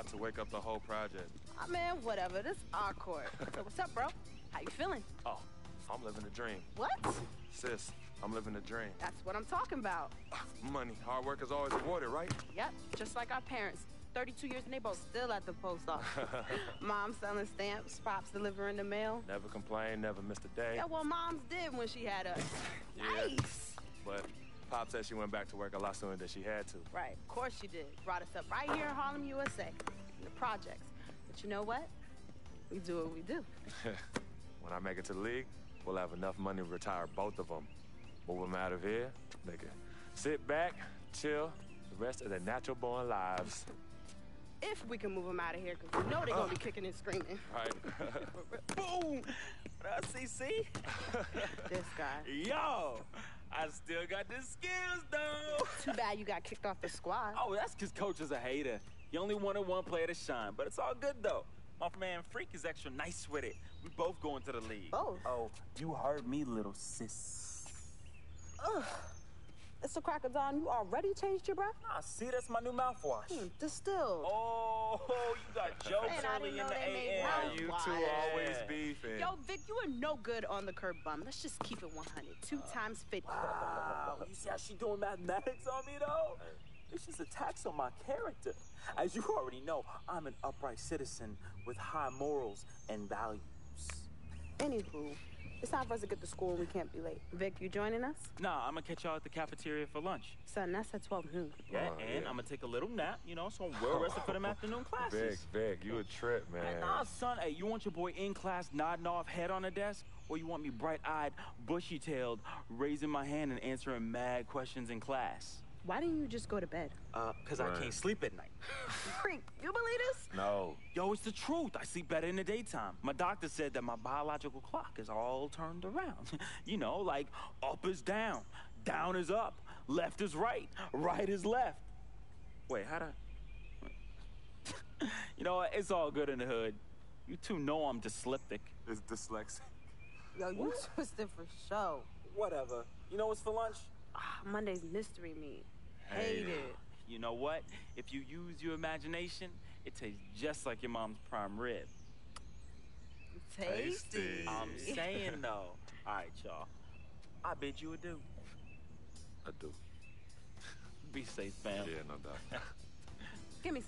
lot to wake up the whole project. Oh, man, whatever. This is our court. So what's up, bro? How you feeling? Oh, I'm living a dream. What? Sis, I'm living a dream. That's what I'm talking about. Money. Hard work is always rewarded, right? Yep, just like our parents. 32 years and they both still at the post office. Mom selling stamps, Pops delivering the mail. Never complained, never missed a day. Yeah, well, Mom's did when she had us. Yeah. Nice. But Pop said she went back to work a lot sooner than she had to. Right, of course she did. Brought us up right here in Harlem, USA, in the projects. But you know what? We do what we do. When I make it to the league, we'll have enough money to retire both of them. Move them out of here, they can sit back, chill, the rest of their natural-born lives. If we can move them out of here, because we know they're going to be kicking and screaming. Right. Boom! What up, CC? This guy. Yo! I still got the skills, though! Too bad you got kicked off the squad. Oh, that's because Coach is a hater. He only wanted one player to shine, but it's all good, though. My man Freak is extra nice with it. We both going to the league. Both? Oh, you heard me, little sis. Ugh. It's a crack of dawn. You already changed your breath? Nah, see, that's my new mouthwash. Distilled. Oh, you got jokes Man, I early didn't in know the they made AM. mouthwash. You Why? two always beefing. Yo, Vic, you are no good on the curb bum. Let's just keep it 100. 2 times 50. Wow, you see how she doing mathematics on me, though? It's just a tax on my character. As you already know, I'm an upright citizen with high morals and values. Anywho, it's time for us to get to school and we can't be late. Vic, you joining us? Nah, I'm gonna catch y'all at the cafeteria for lunch. Son, that's at 12 noon. Yeah, Oh, and yeah. I'm gonna take a little nap, so I'm well rested for them afternoon classes. Vic, you a trip, man. Nah, son, hey, you want your boy in class nodding off head on the desk? Or you want me bright-eyed, bushy-tailed, raising my hand and answering mad questions in class? Why didn't you just go to bed? Because I can't sleep at night. Freak, you believe this? No. Yo, it's the truth. I sleep better in the daytime. My doctor said that my biological clock is all turned around. Like up is down, down is up, left is right, right is left. Wait, how'd I... You know what? It's all good in the hood. You two know I'm dyslexic. It's dyslexic. Yo, you twisted for show. Whatever. You know what's for lunch? Monday's mystery meat. Hate it. You know what? If you use your imagination, it tastes just like your mom's prime rib. Tasty. I'm saying, though. All right, y'all. I bid you adieu. I do. Be safe, fam. Yeah, no doubt. Give me some.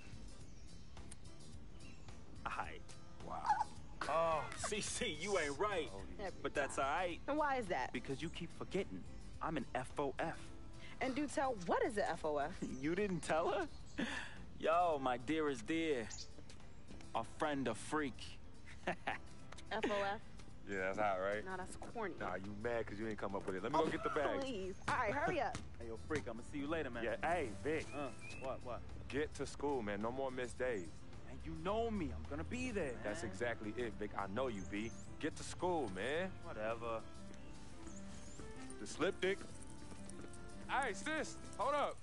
All right. Wow. Oh, CC, you ain't right. Every But that's time. all right, And why is that? because you keep forgetting. I'm an FOF. And do tell, what is a FOF? You didn't tell her? Yo, my dearest dear. A friend, a freak. FOF? Yeah, that's hot, right? No, that's corny. Nah, you mad because you ain't come up with it. Let me go get the bag. Please. All right, hurry up. Hey, yo, freak, I'm gonna see you later, man. Yeah, hey, Vic, What? get to school, man. No more missed days. And you know me, I'm gonna be there, man. That's exactly it, Vic. I know you, B. Get to school, man. Whatever. The slip dick. Hey, sis, hold up.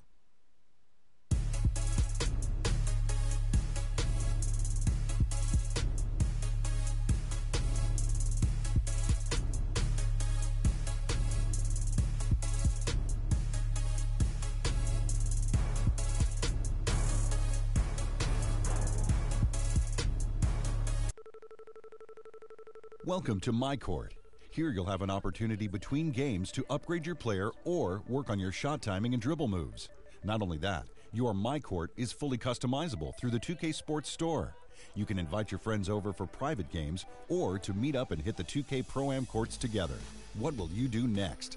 Welcome to My Court. Here you'll have an opportunity between games to upgrade your player or work on your shot timing and dribble moves. Not only that, your My Court is fully customizable through the 2K Sports Store. You can invite your friends over for private games or to meet up and hit the 2K Pro-Am courts together. What will you do next?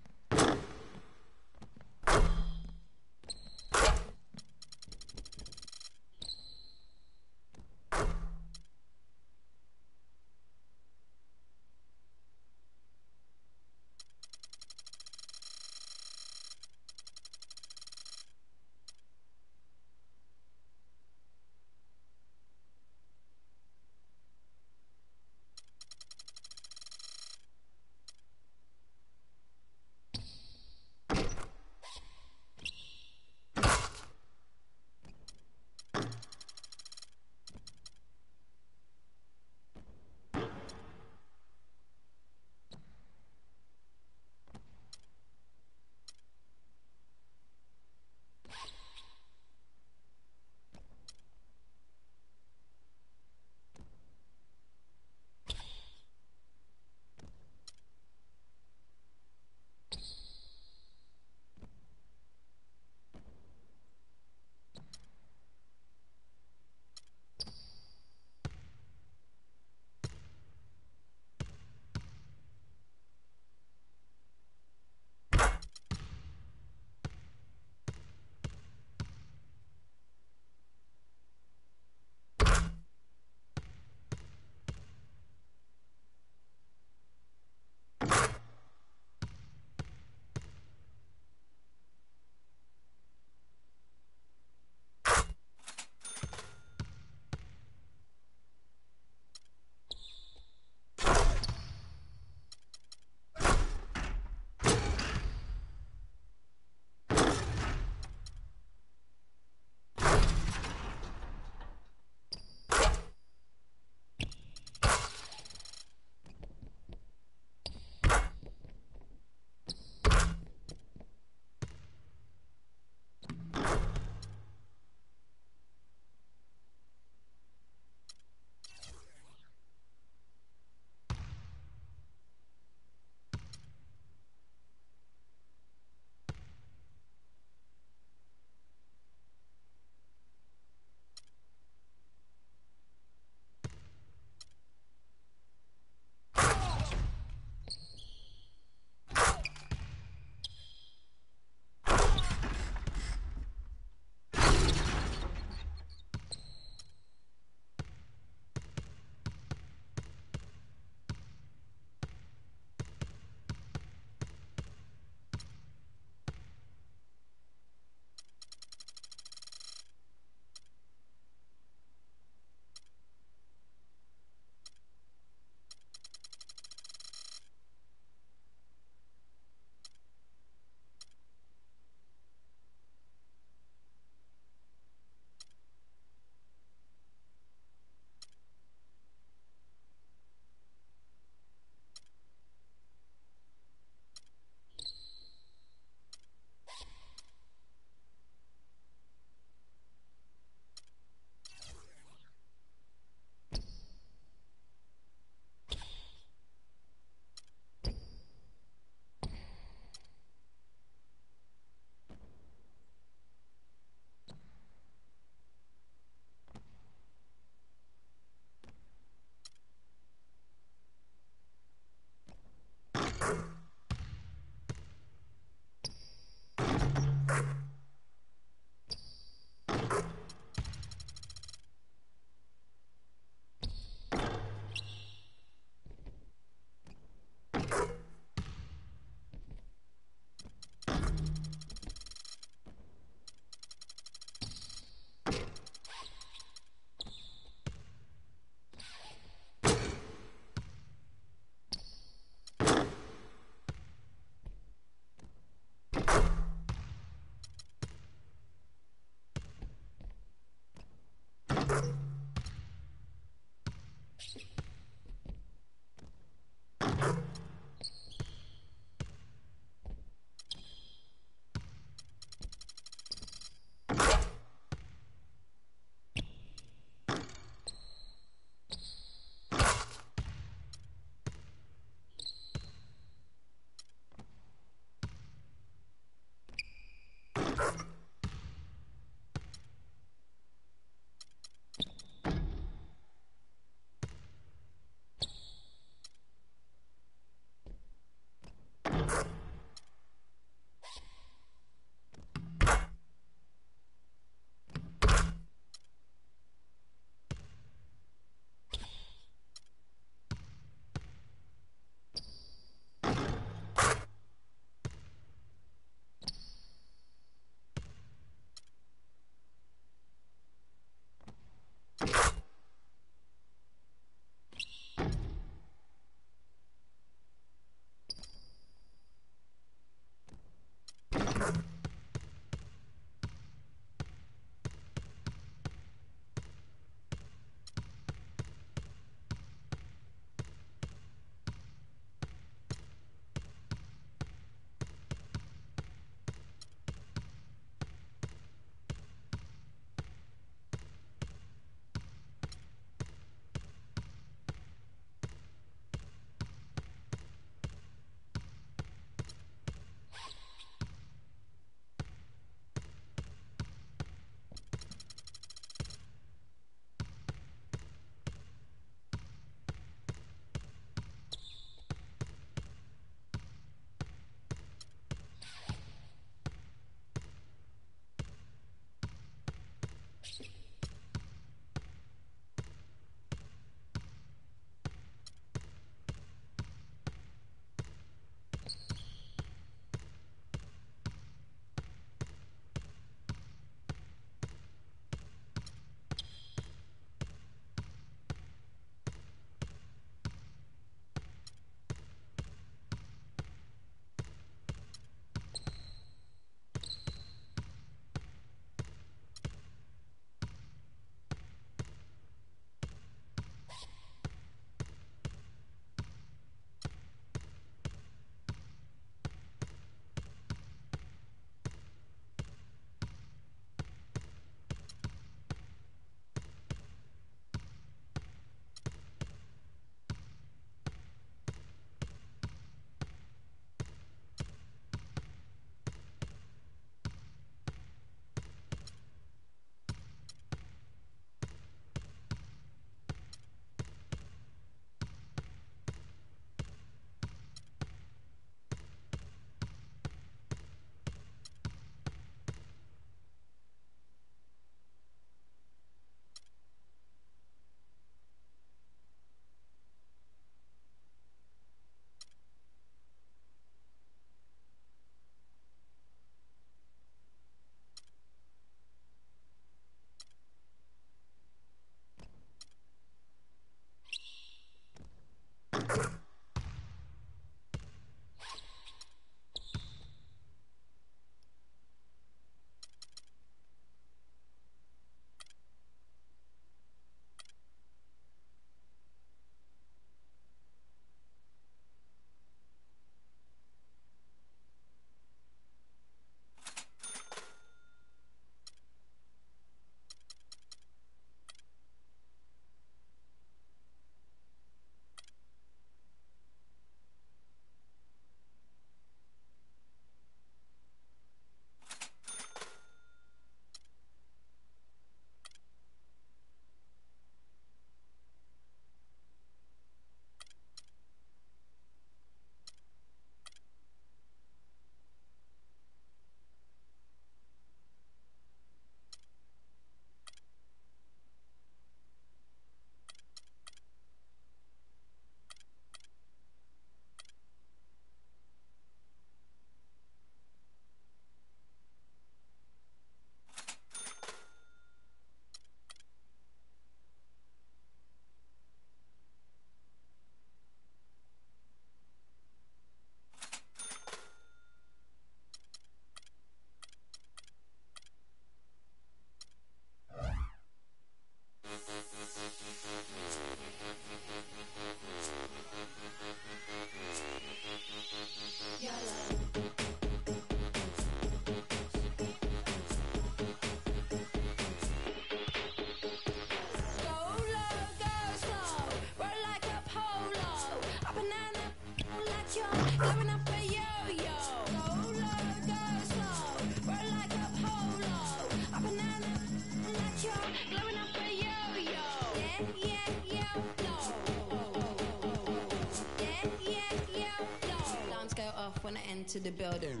enter the building.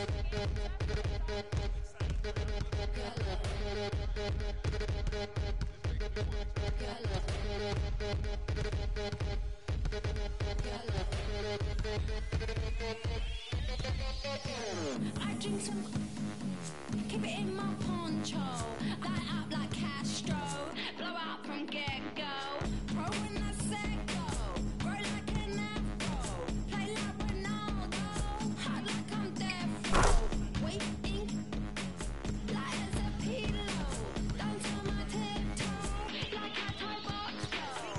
I drink some, keep it in my poncho, light up like Castro, blow out from get-go, pro when I said go, roll like an afro, play like Ronaldo, hot like I'm death row, waiting, light as a pillow, down to my tiptoe, like a toy box flow.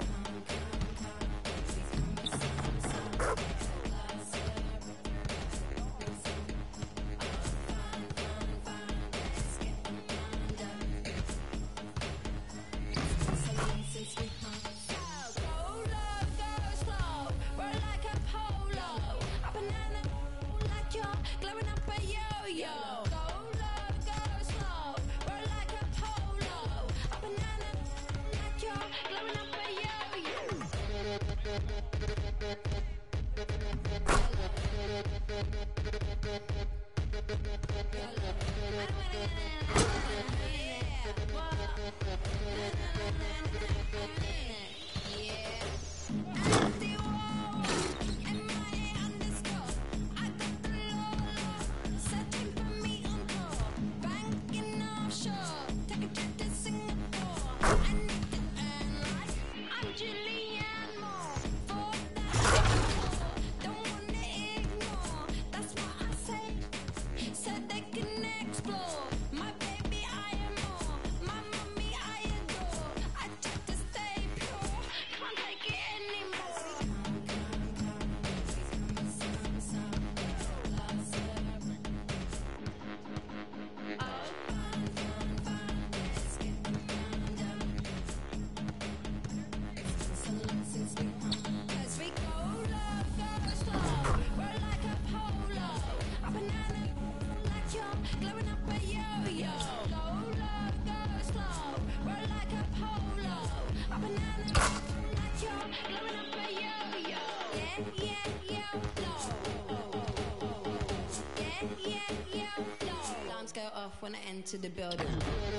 Alarms go off when I enter the building.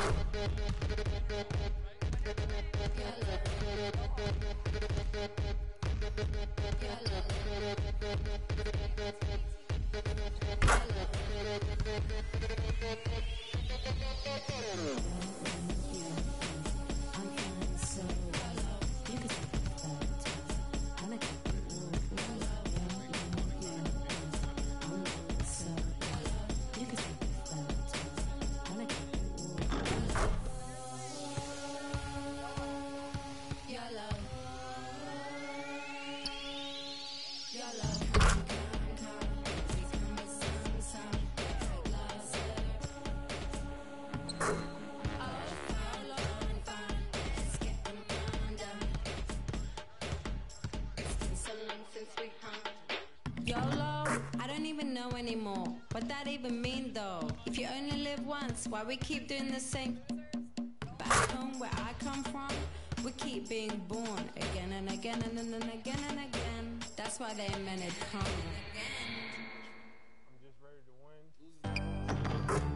YOLO, I don't even know anymore. What that even mean though? If you only live once, why we keep doing the same? Back home where I come from, we keep being born again and again and then again and again. That's why they invented karma. I'm just ready to win.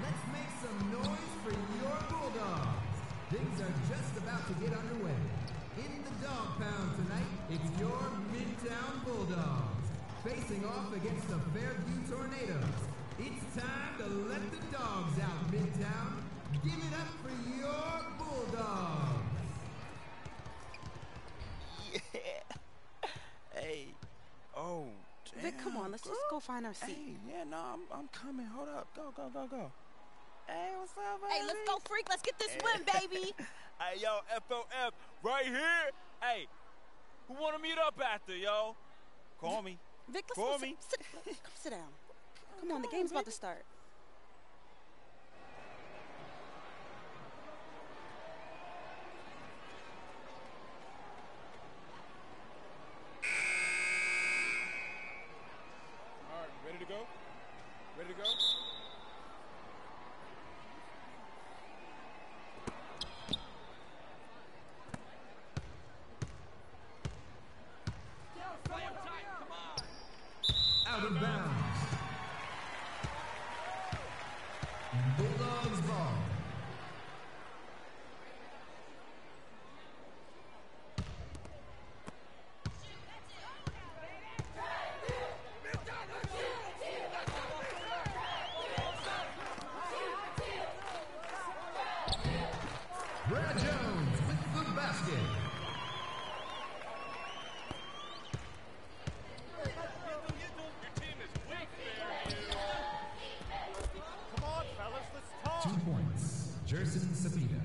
Things are just about to get underway. In the dog pound tonight, it's your Midtown Bulldogs facing off against the Fairview Tornadoes. It's time to let the dogs out, Midtown. Give it up for your Bulldogs. Yeah. Hey. Oh, damn. Vic, come on, let's just go find our seat. Hey, yeah, no, I'm coming. Hold up. Go. Hey, what's up, baby? Hey, let's go, freak. Let's get this win, baby. Hey, yo, FOF, right here. Hey, who want to meet up after, yo? Call me. Vic, let's Call go me. sit down. Come on, the game's about to start. All right, ready to go? Ready to go? Out of bounds. Bulldogs ball. Brad Jones with the basket. Come on, fellas, let's talk. 2 points. Jerson Sapita.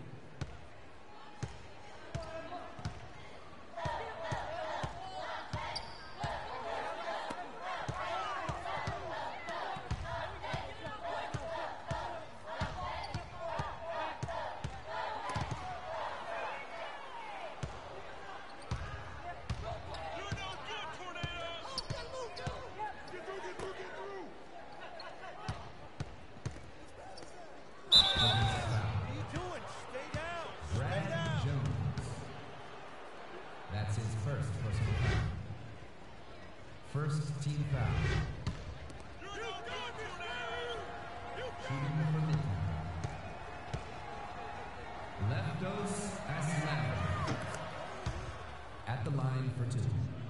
Brad Jones. That's his first personal foul. First team foul. Shooting for Midtown. Leftos Aslava. At the line for 2.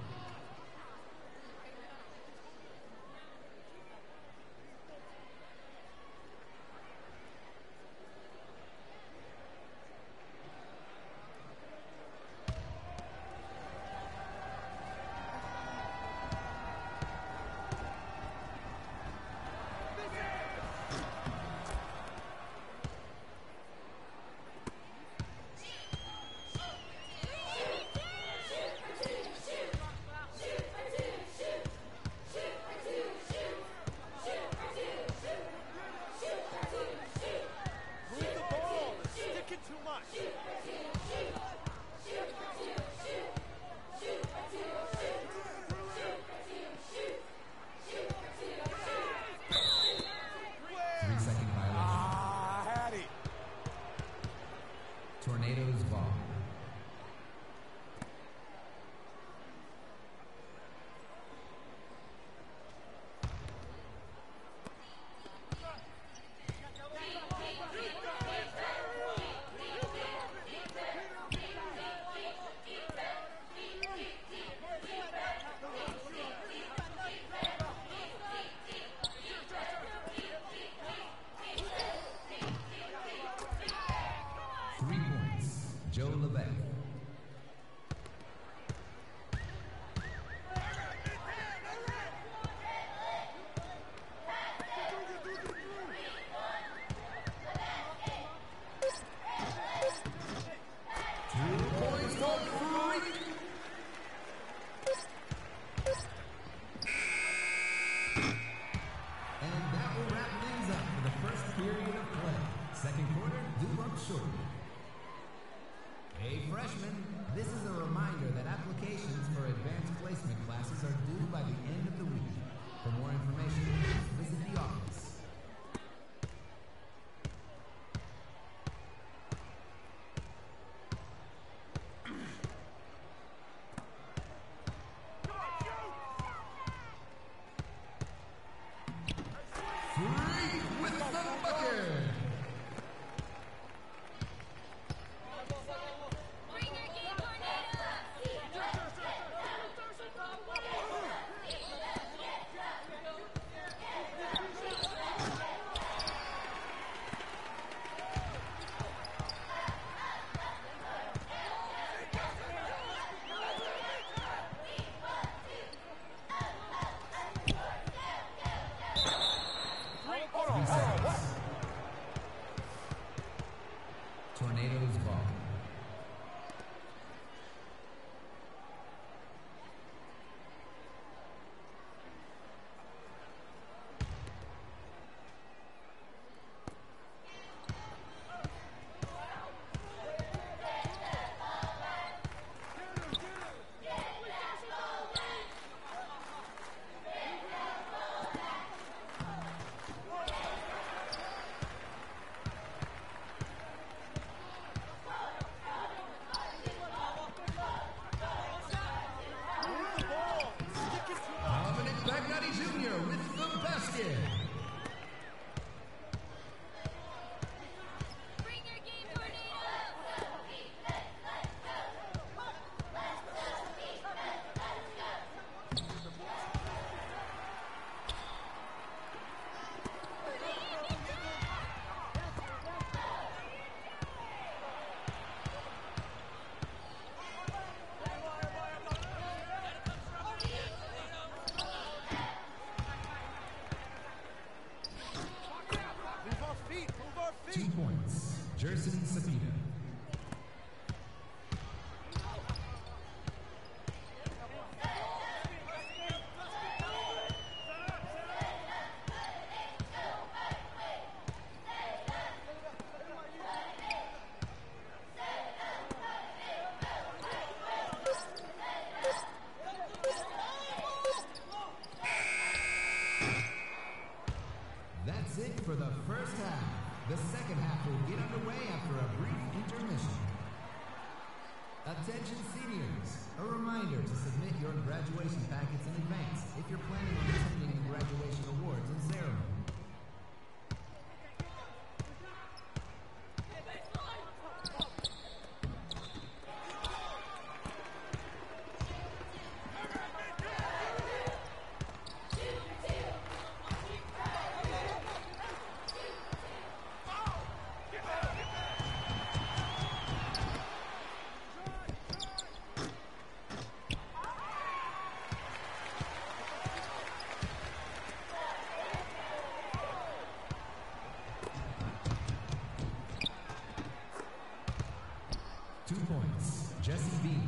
Move the ball. It's sticking too much. Three-second violation. I had it. Tornadoes ball. Joe Levesque. Second quarter, due up shortly. Hey freshmen, this is a reminder that applications for advanced placement classes are due by the end of the week. For more information, please visit the office. With the bucket. Tornadoes ball. Jerson Cepeda. That's it for the first half. The second half will get underway after a brief intermission. Attention seniors, a reminder to submit your graduation packets in advance if you're planning on attending the graduation awards and ceremony. Jesse Bean.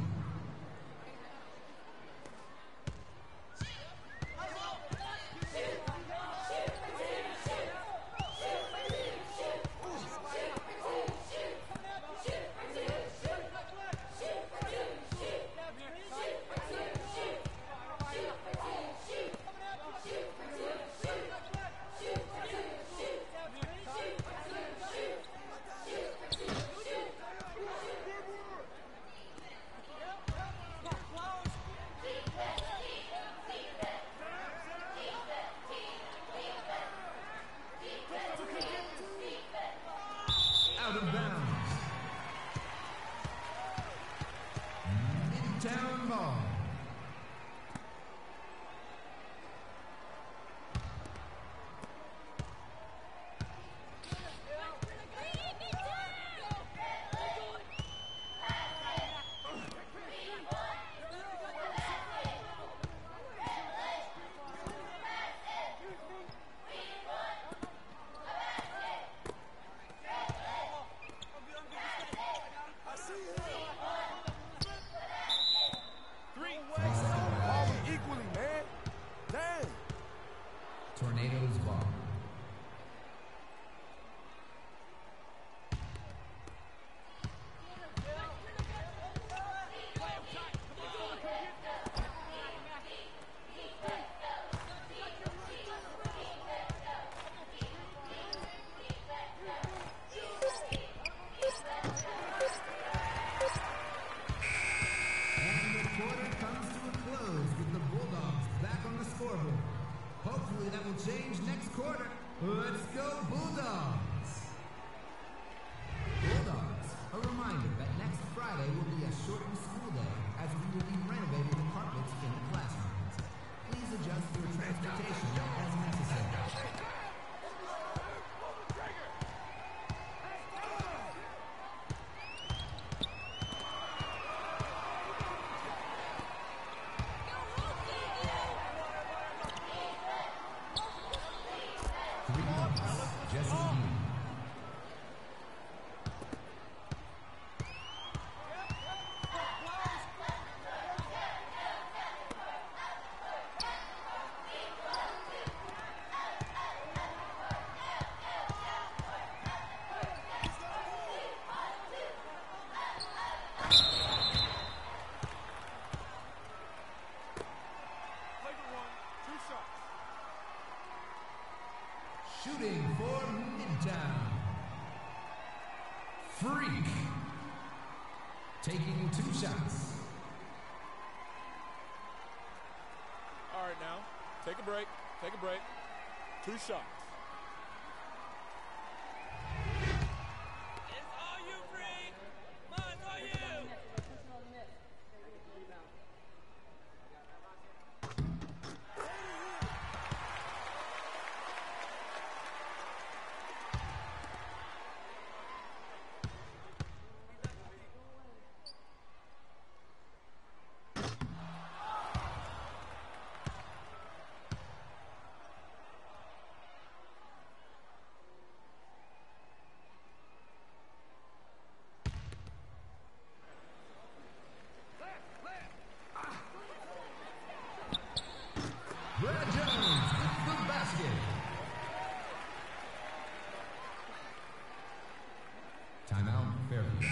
Out of bounds. Midtown ball. Tornadoes ball. And the quarter comes to a close with the Bulldogs back on the scoreboard. Hopefully that will change next quarter. Let's go Bulldogs! Bulldogs, a reminder that next Friday will be a shortened school day as we will be renovating the carpets in the classrooms. Please adjust your transportation as necessary. Jesse Bean. Taking 2 shots. All right, now, take a break. Take a break. 2 shots. It's all you, Freak! Come on, it's all you! Brad Jones with the basket. Timeout, Fairview.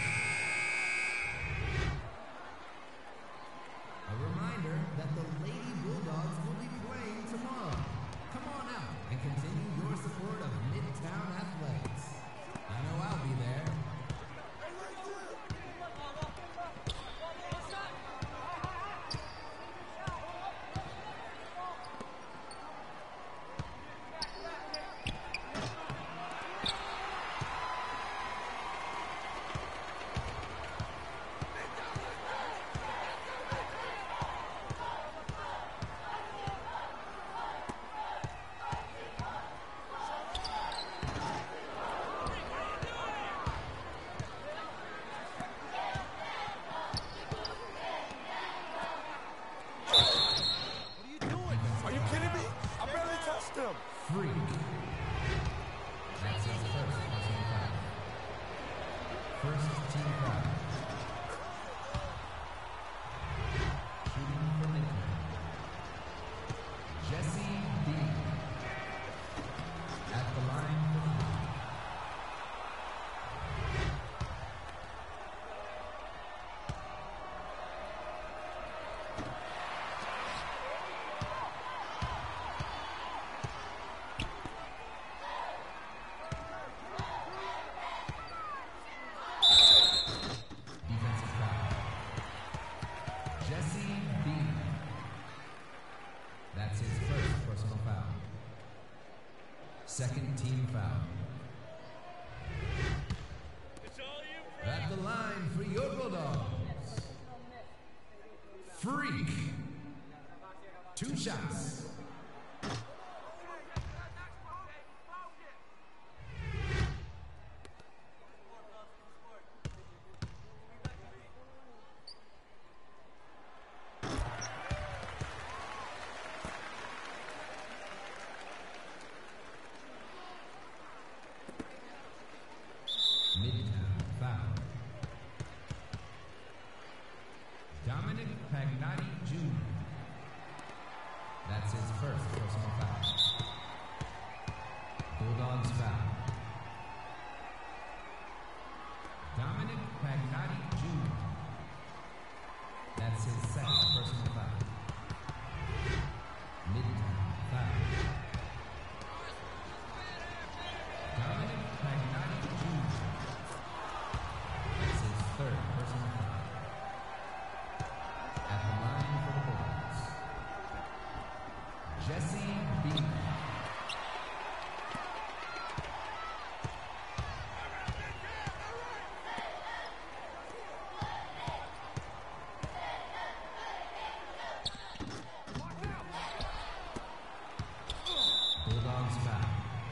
A reminder that the Lady Bulldogs will be playing tomorrow. Come on out and continue your support of Midtown Athletics. I know I'll be there. Are you kidding me? I barely touched him. Freak. That's his first personal foul. First team foul. Shooting from midnight. Jesse B. At the line for foul. Defensive foul. Jesse B. That's his first personal foul. Second team foul. At the line for your Bulldogs. Freak. 2 shots. Midtown foul. Dominic Pagnotti Jr. That's his first personal foul. Bulldogs foul. Dominic Pagnotti Jr. That's his second personal foul. Midtown foul. Dominic Pagnotti Jr. That's his third personal foul. At the line for the Bulldogs. Jesse B. Bulldogs foul.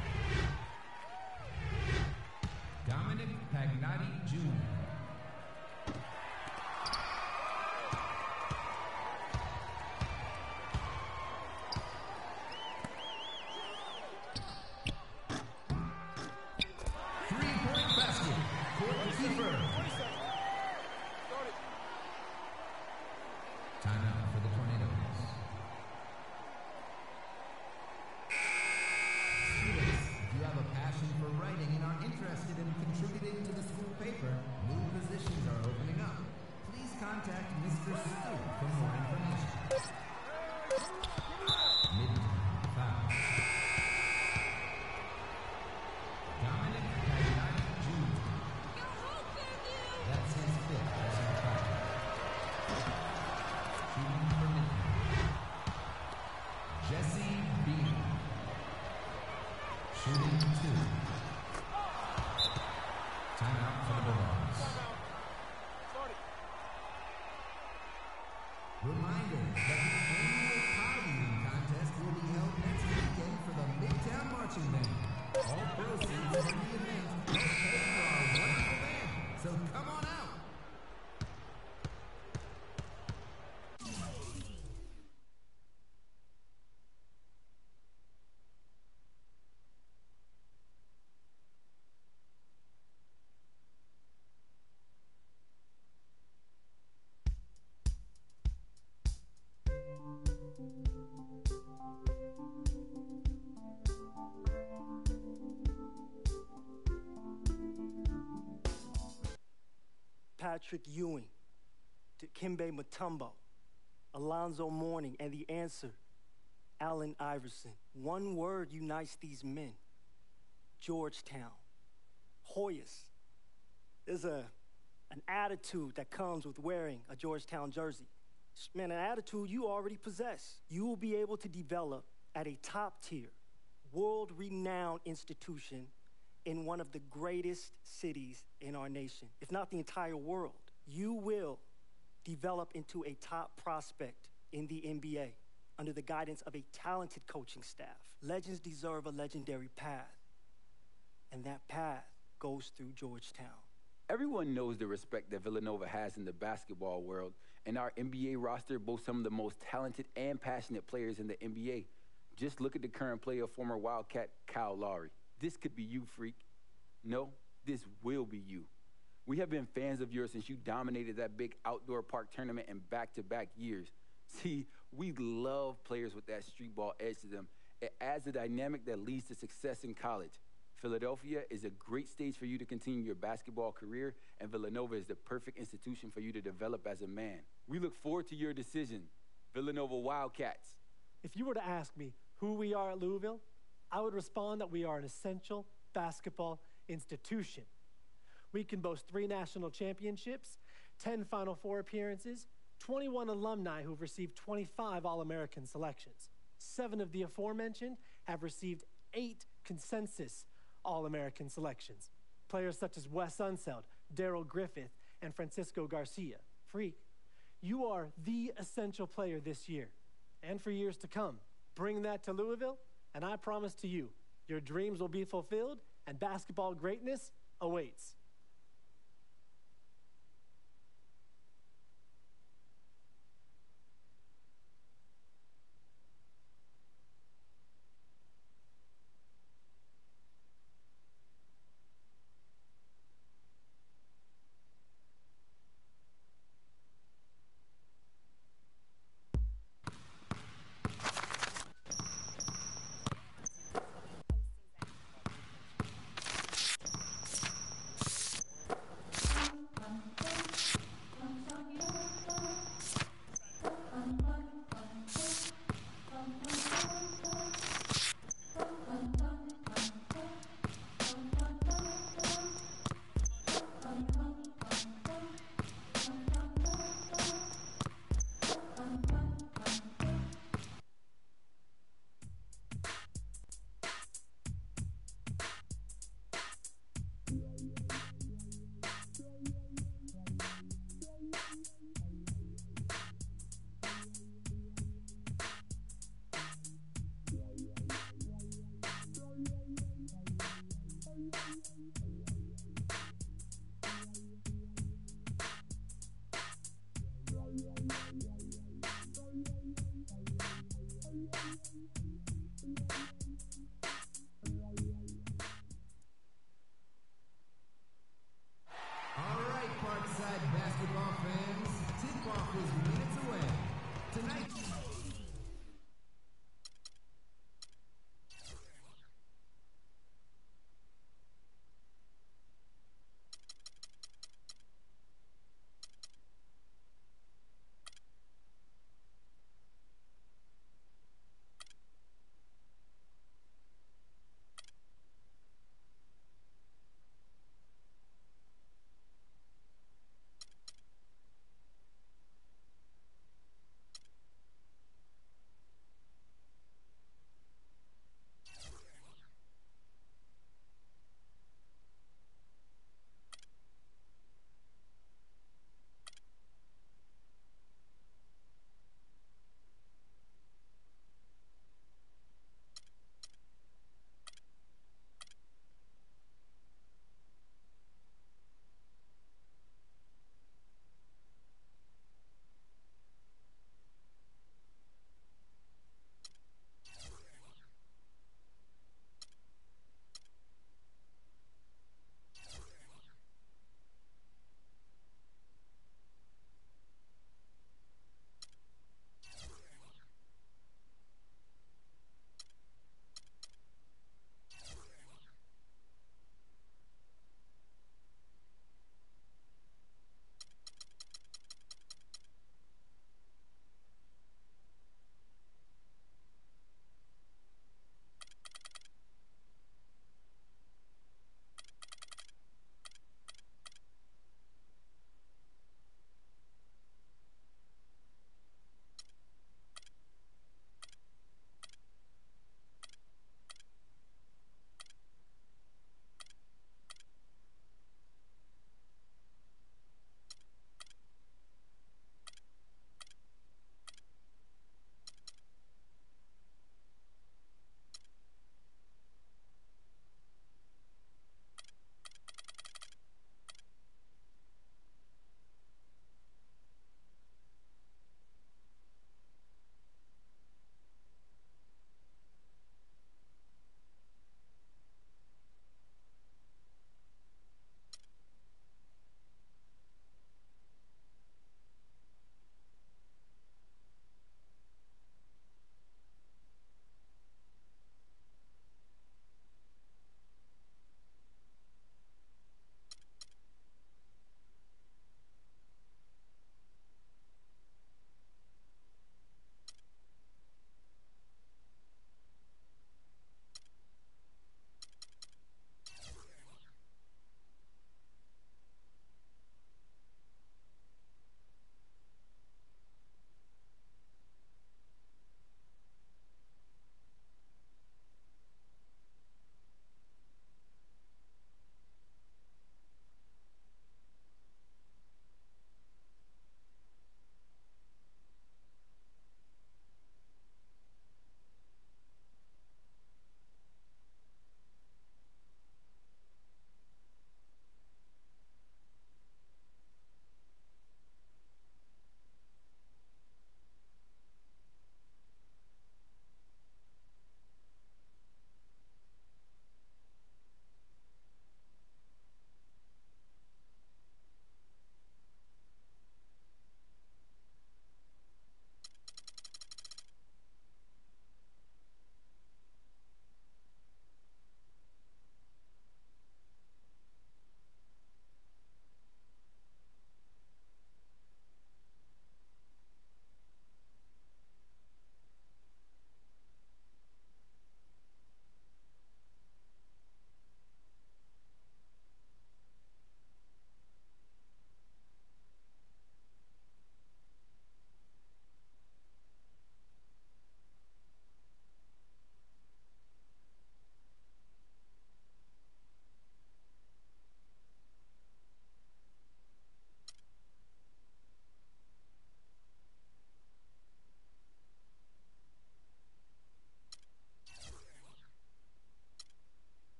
Dominic Pagnotti Jr. Three-point basket. Court keeper. Timeout for the Tornadoes. Students, if you have a passion for writing and are interested in contributing to the school paper, new positions are opening up. Please contact Mr. Stu for more information. Midtown foul. Dominic Pagnotti Jr. So come on out. Patrick Ewing, Dikembe Mutombo, Alonzo Mourning, and the answer, Allen Iverson. One word unites these men: Georgetown. Hoyas. There's an attitude that comes with wearing a Georgetown jersey. Man, an attitude you already possess. You will be able to develop at a top-tier, world-renowned institution in one of the greatest cities in our nation, if not the entire world. You will develop into a top prospect in the NBA under the guidance of a talented coaching staff. Legends deserve a legendary path, and that path goes through Georgetown. Everyone knows the respect that Villanova has in the basketball world, and our NBA roster boasts some of the most talented and passionate players in the NBA. Just look at the current player, former Wildcat Kyle Lowry. This could be you, freak. No, this will be you. We have been fans of yours since you dominated that big outdoor park tournament in back-to-back years. See, we love players with that street ball edge to them. It adds a dynamic that leads to success in college. Philadelphia is a great stage for you to continue your basketball career, and Villanova is the perfect institution for you to develop as a man. We look forward to your decision. Villanova Wildcats. If you were to ask me who we are at Louisville, I would respond that we are an essential basketball institution. We can boast 3 national championships, 10 Final Four appearances, 21 alumni who've received 25 All-American selections. 7 of the aforementioned have received 8 consensus All-American selections. Players such as Wes Unseld, Darrell Griffith, and Francisco Garcia. Freak, you are the essential player this year and for years to come. Bring that to Louisville, and I promise to you, your dreams will be fulfilled and basketball greatness awaits.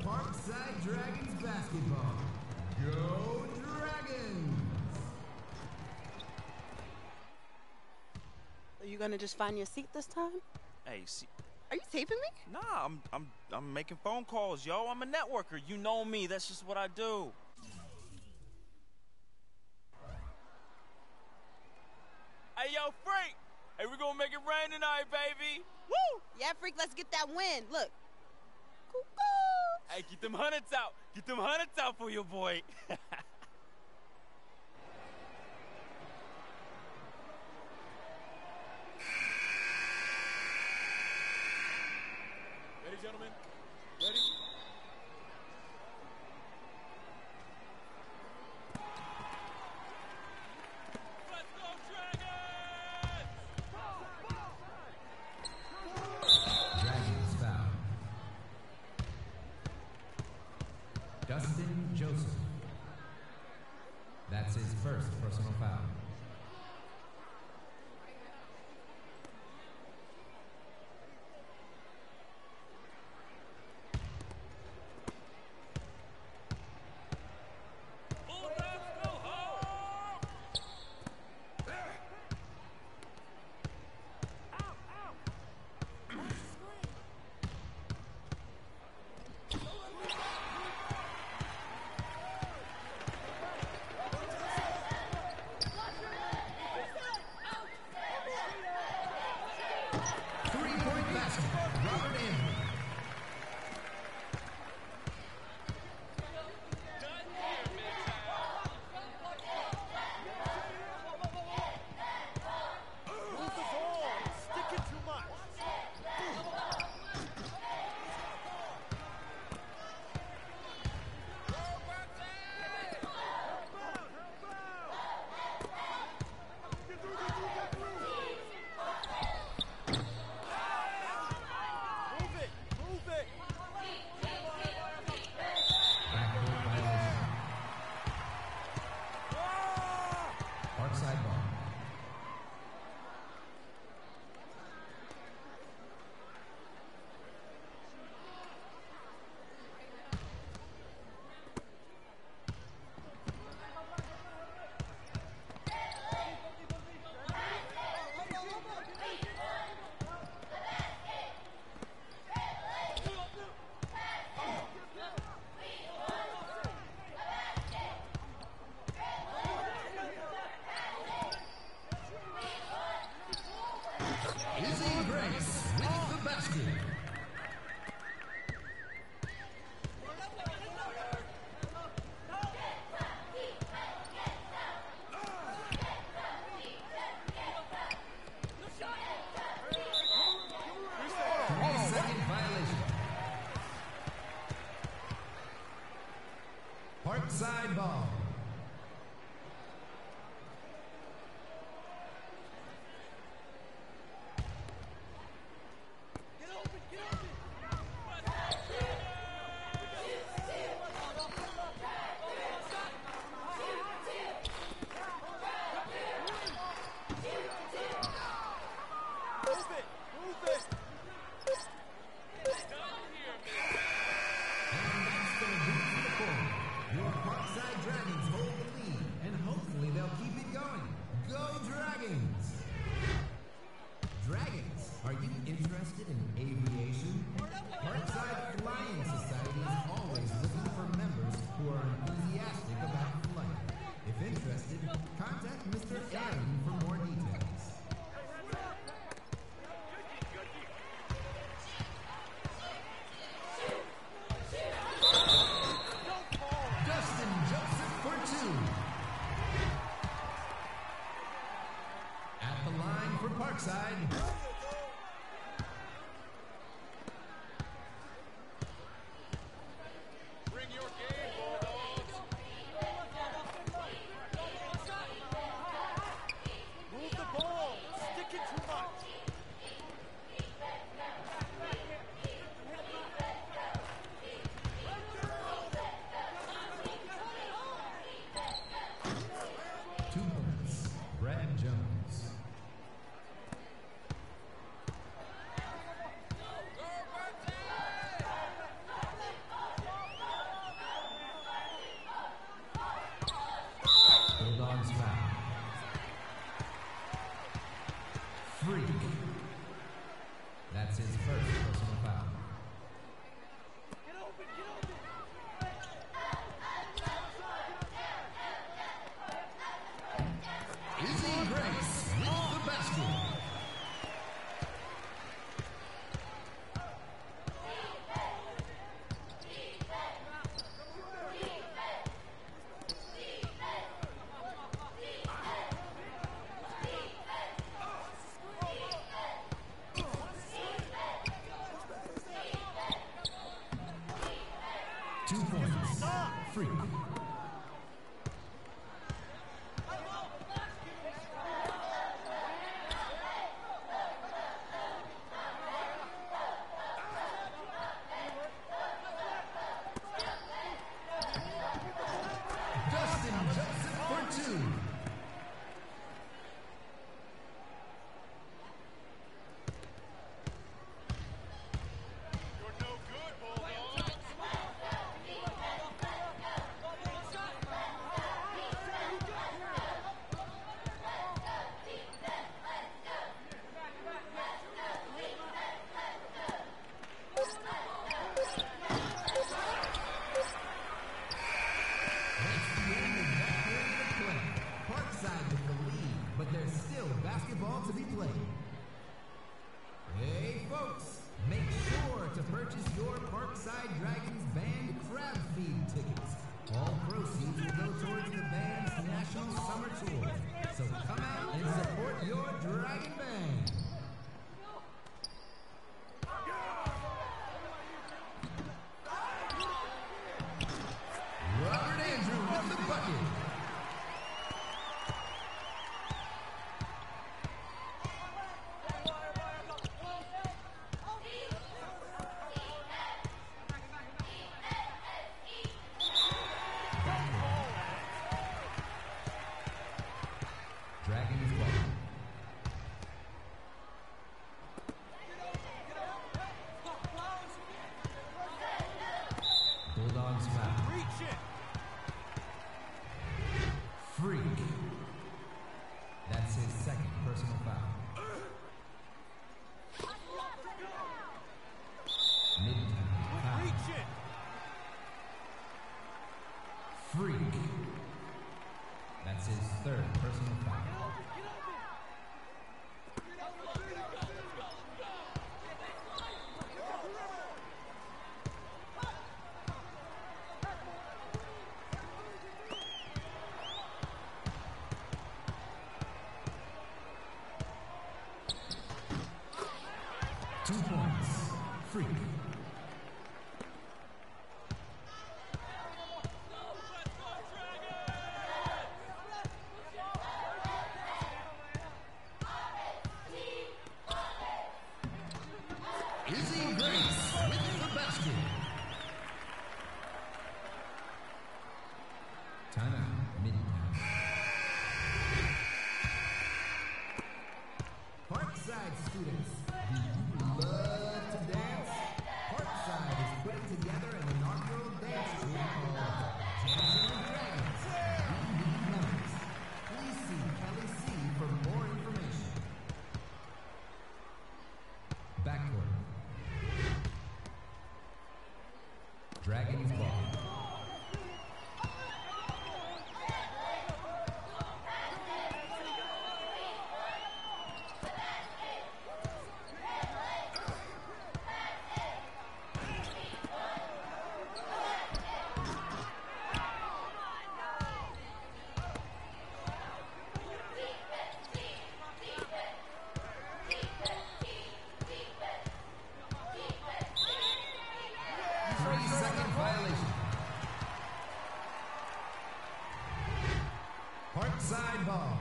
Parkside Dragons basketball. Go Dragons! Are you gonna just find your seat this time? Hey, see. Are you taping me? Nah, I'm making phone calls, yo. I'm a networker. You know me. That's just what I do. Hey, yo, Freak! Hey, we gonna make it rain tonight, baby! Woo! Yeah, Freak, let's get that win. Look. Cuckoo! Hey, get them hundreds out. Get them hundreds out for your boy. Ready, gentlemen? Ready? Let's go, Dragons! Dragons foul. Dustin Joseph. That's his first personal foul. Three-point basket. Robert Andrew. Backcourt violation. Parkside ball. Izzy Grace with the basket. Three-second violation. Parkside ball. And that's going to do it for the quarter. Your Parkside Dragons Freak. Dustin Joseph for 2. Parkside with the lead, but there's still basketball to be played. Hey folks, make sure to purchase your Parkside Dragons Band crab feed tickets. All proceeds will go towards the band's national summer tour. So come out and support your Dragon Band. Robert Andrew with the bucket. Dragons ball. Bulldogs foul. Reach it. Freak. That's his second personal foul. Midtown foul. Reach it. Freak. That's his third personal foul. Freak. Izzy Grace with the basket. Timeout, Midtown. Parkside students, do you love to dance? Parkside is putting together an inaugural dance troupe called Dancing with Dragons. We need members. Please see Kelly C for more information. Backcourt. Dragons ball. Parkside ball.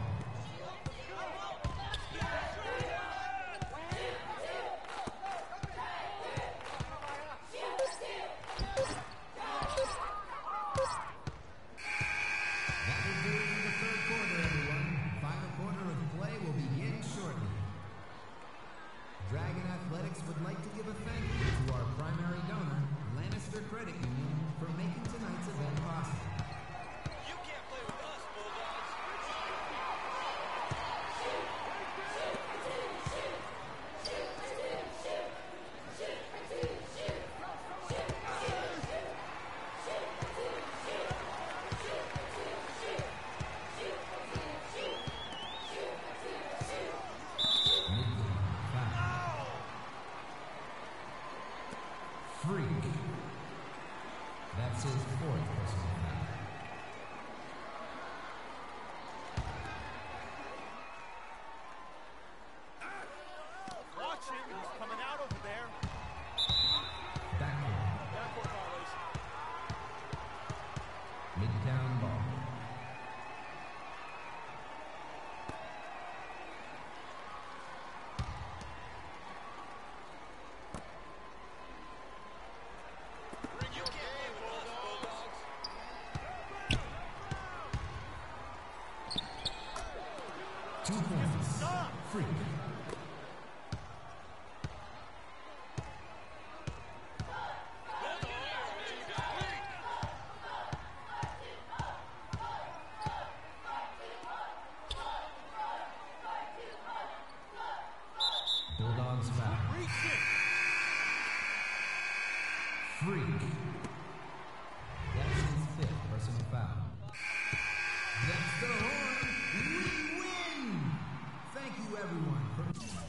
That will do it for the third quarter, everyone. Final quarter of play will begin shortly. Dragon Athletics would like to give a thank you to our primary donor, Lannister Credit Union, for making tonight's event possible. You can't play with us, Bulldogs. Freak. That's his fourth personal foul. Watch him. He's coming out over there. Backcourt. Backcourt violation. Freak. That's his fifth personal foul. That's the horn. We win! Thank you, everyone, for...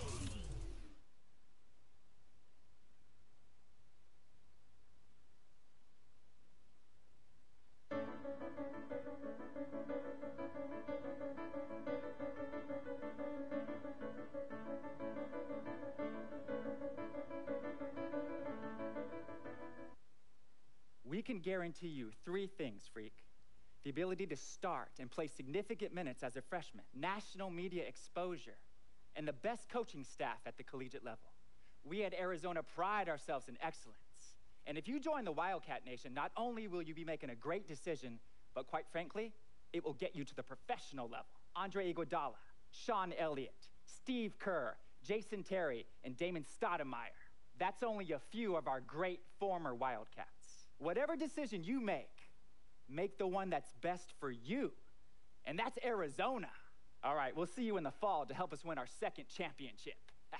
We can guarantee you 3 things, Freak. The ability to start and play significant minutes as a freshman, national media exposure, and the best coaching staff at the collegiate level. We at Arizona pride ourselves in excellence. And if you join the Wildcat Nation, not only will you be making a great decision, but quite frankly, it will get you to the professional level. Andre Iguodala, Sean Elliott, Steve Kerr, Jason Terry, and Damon Stoudemire. That's only a few of our great former Wildcats. Whatever decision you make the one that's best for you. And that's Arizona. All right, we'll see you in the fall to help us win our 2nd championship.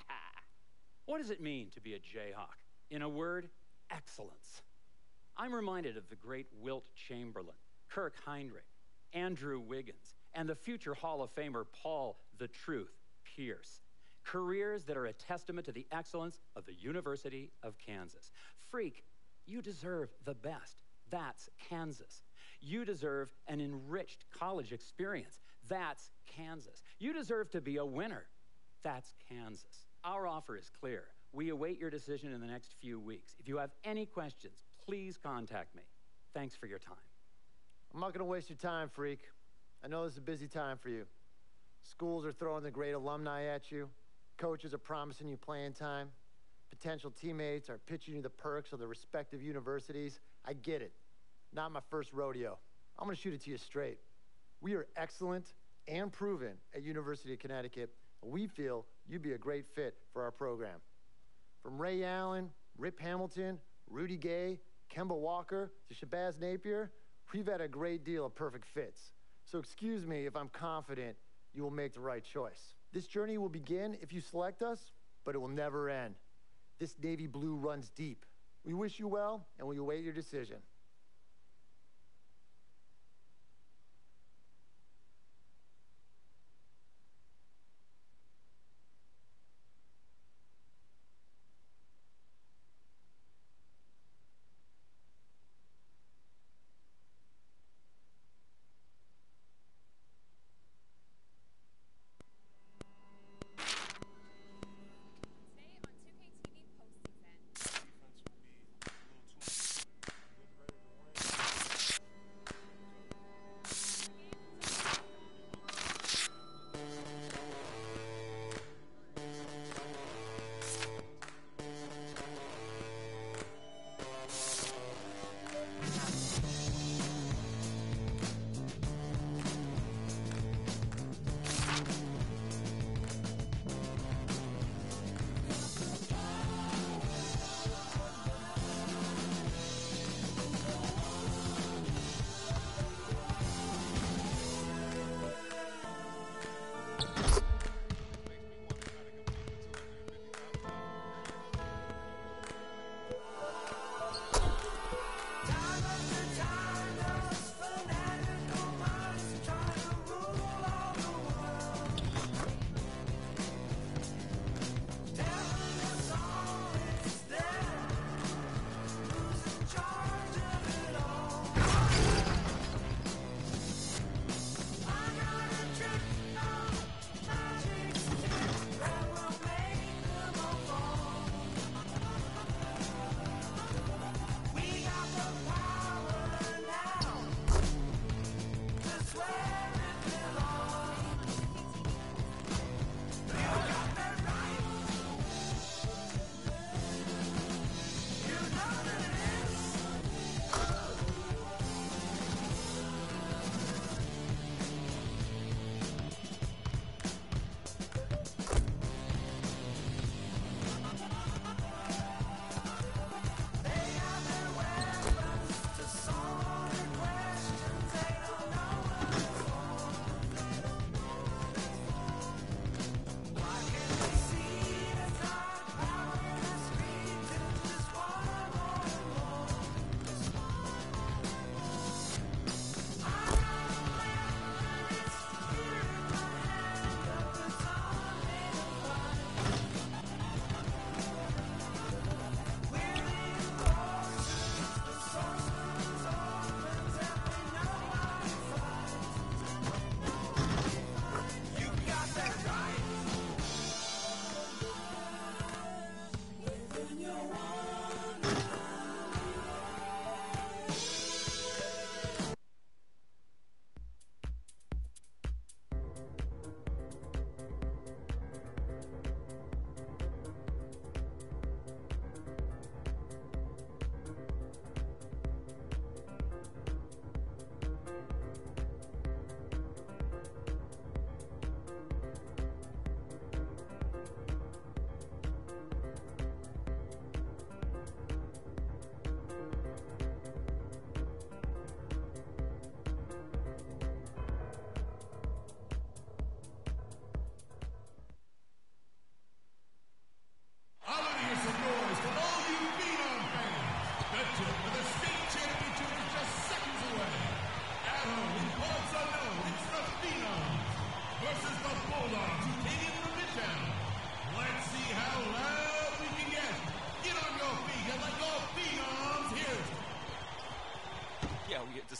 What does it mean to be a Jayhawk? In a word, excellence. I'm reminded of the great Wilt Chamberlain, Kirk Heinrich, Andrew Wiggins, and the future Hall of Famer Paul "The Truth" Pierce. Careers that are a testament to the excellence of the University of Kansas. Freak, you deserve the best. That's Kansas. You deserve an enriched college experience. That's Kansas. You deserve to be a winner. That's Kansas. Our offer is clear. We await your decision in the next few weeks. If you have any questions, please contact me. Thanks for your time. I'm not going to waste your time, Freak. I know this is a busy time for you. Schools are throwing the great alumni at you. Coaches are promising you playing time. Potential teammates are pitching you the perks of their respective universities. I get it. Not my first rodeo. I'm going to shoot it to you straight. We are excellent and proven at University of Connecticut, and we feel you'd be a great fit for our program. From Ray Allen, Rip Hamilton, Rudy Gay, Kemba Walker, to Shabazz Napier, we've had a great deal of perfect fits. So excuse me if I'm confident you will make the right choice. This journey will begin if you select us, but it will never end. This navy blue runs deep. We wish you well, and we await your decision.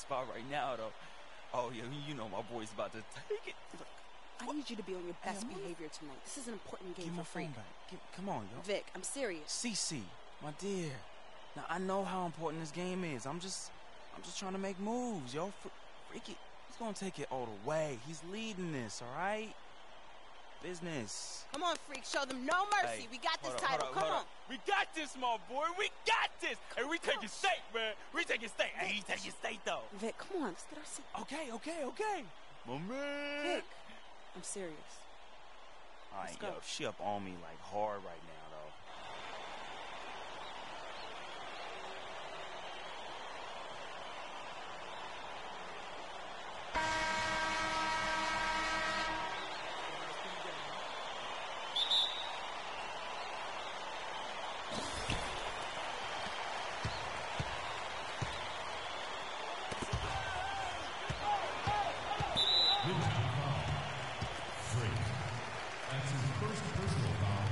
spot right now, though. Oh, yeah, you know my boy's about to take it. Look, I need you to be on your best behavior tonight. This is an important game Give for my phone Freak. back. Come on, yo. Vic, I'm serious. Cece, my dear. Now, I know how important this game is. I'm just trying to make moves, yo. Freaky, he's gonna take it all the way. He's leading this, all right? Business. Come on, Freak. Show them no mercy. Hey, we got this hold up, title. hold up, Come hold on. up. We got this, my boy. We got this. Hey, we taking state, man. We taking state. Hey, he's taking state, though. Vic, come on. Let's get our seat. Okay. My man. Vic, I'm serious. All right, Let's go. yo, she up on me like hard right now, though. That's his first personal foul.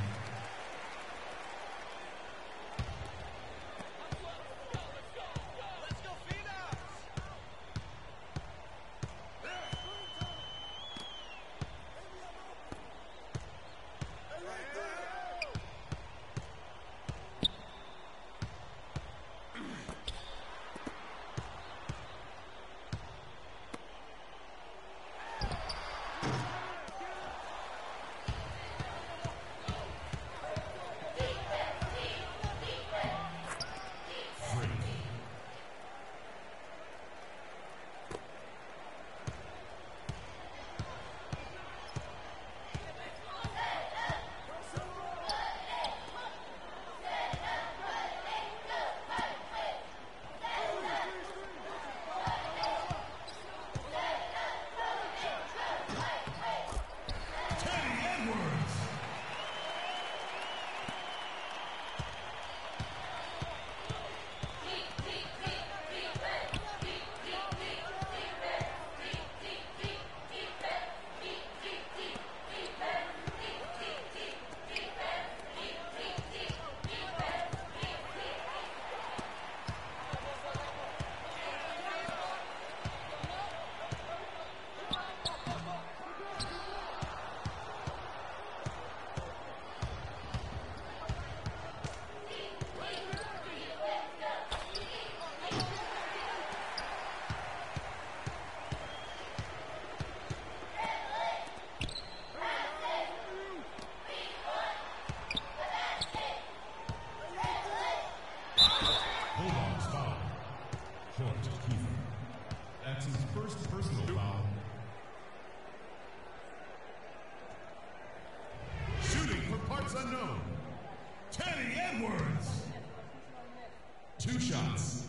Bulldogs foul. Short, Kiefer. That's his first personal foul. Shooting for parts unknown. Teddy Edwards. 2 shots.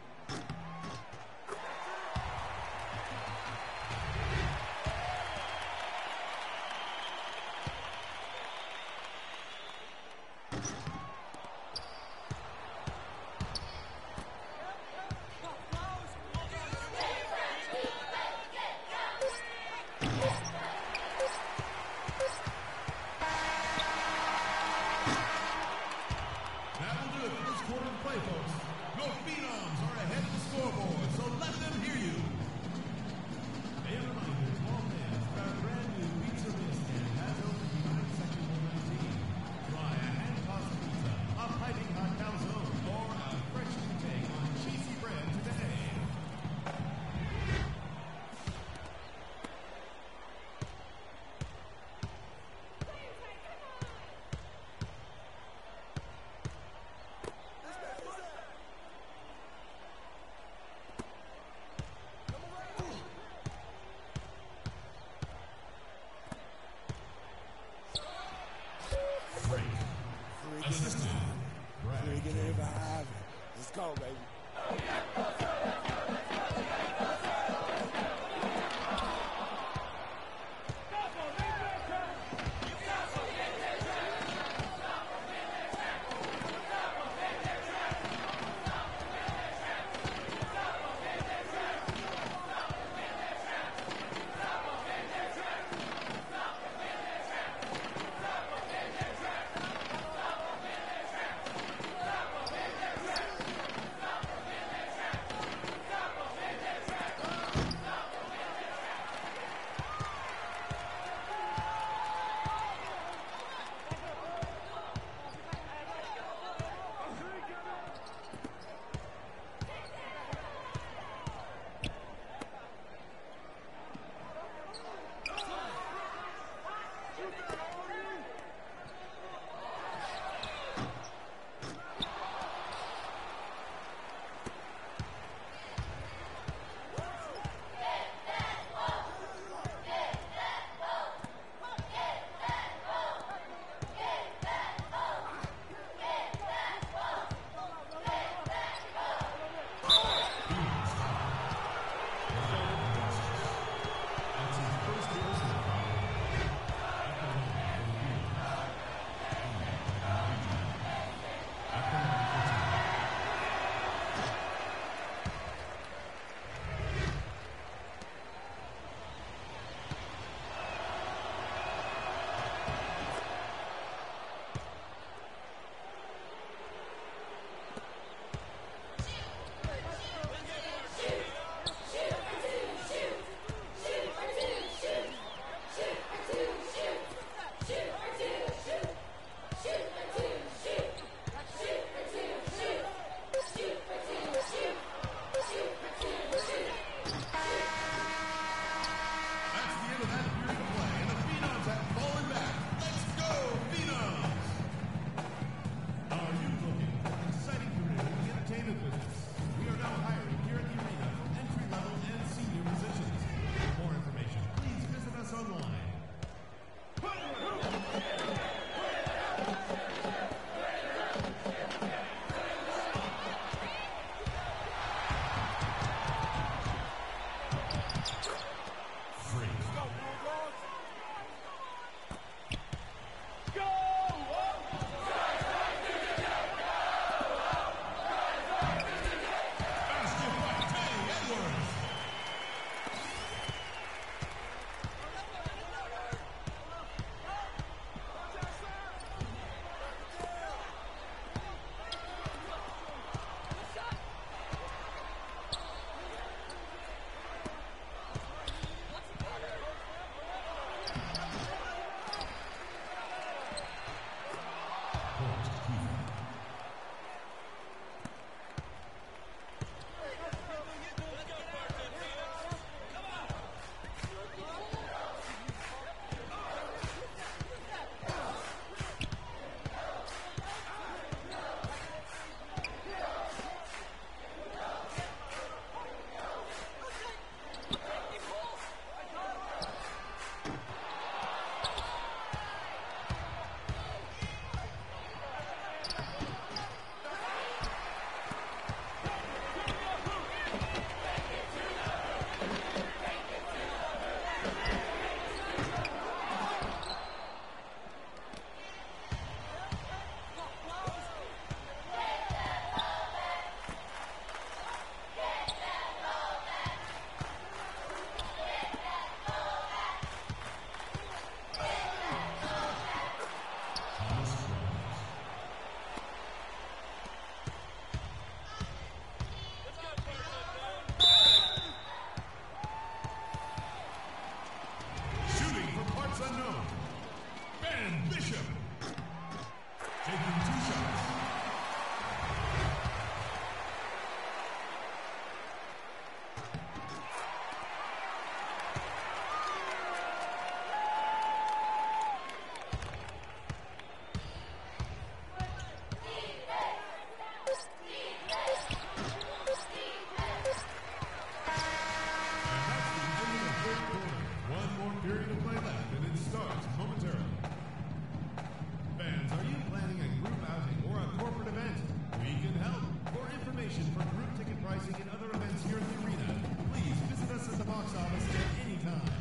That will do it for this quarter of play, folks. Your Phenoms are ahead of the scoreboard, so let them hear you. A reminder to all fans that our brand new pizza meal stand has opened behind section 119. Try a hand-tossed pizza, a piping hot calzone, or a fresh new take on cheesy bread today. Freak. Assistant. Brad. Let's go, baby. pricing and other events here at the arena, please visit us at the box office at any time.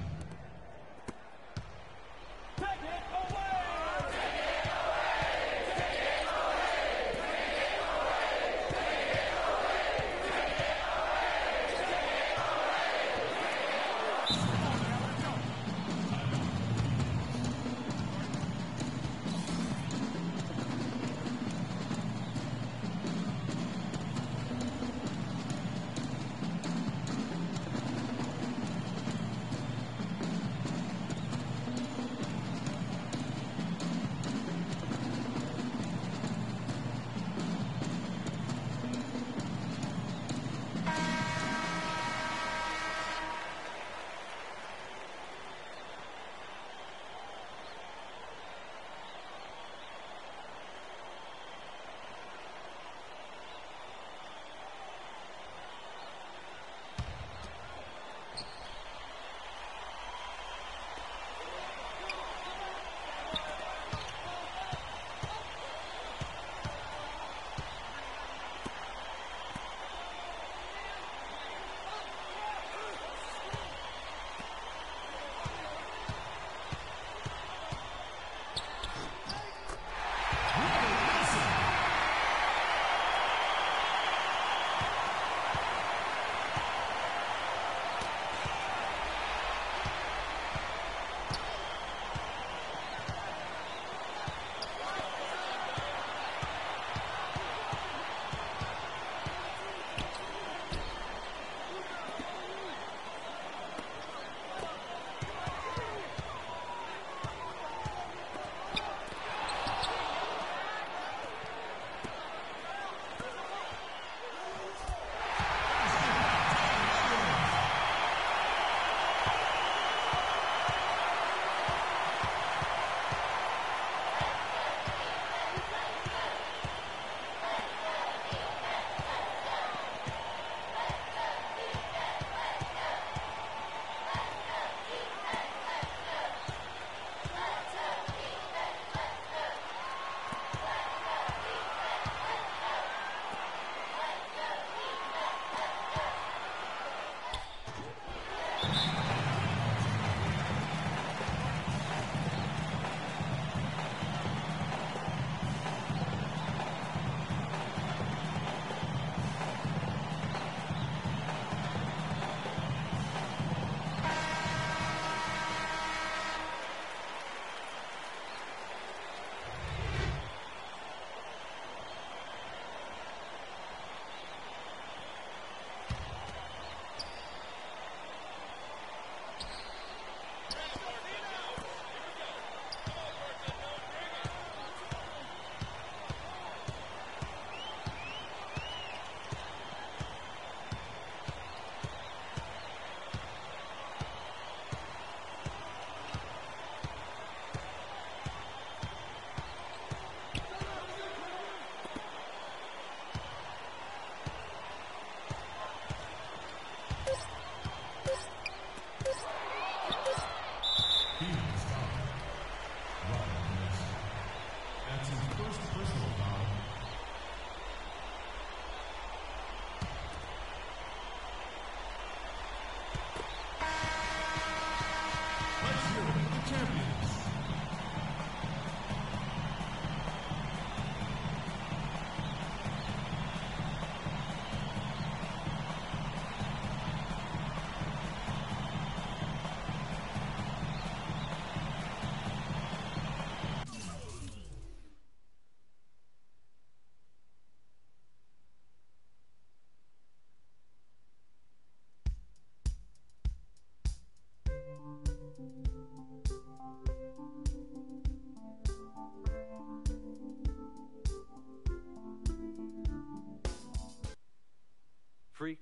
Freak,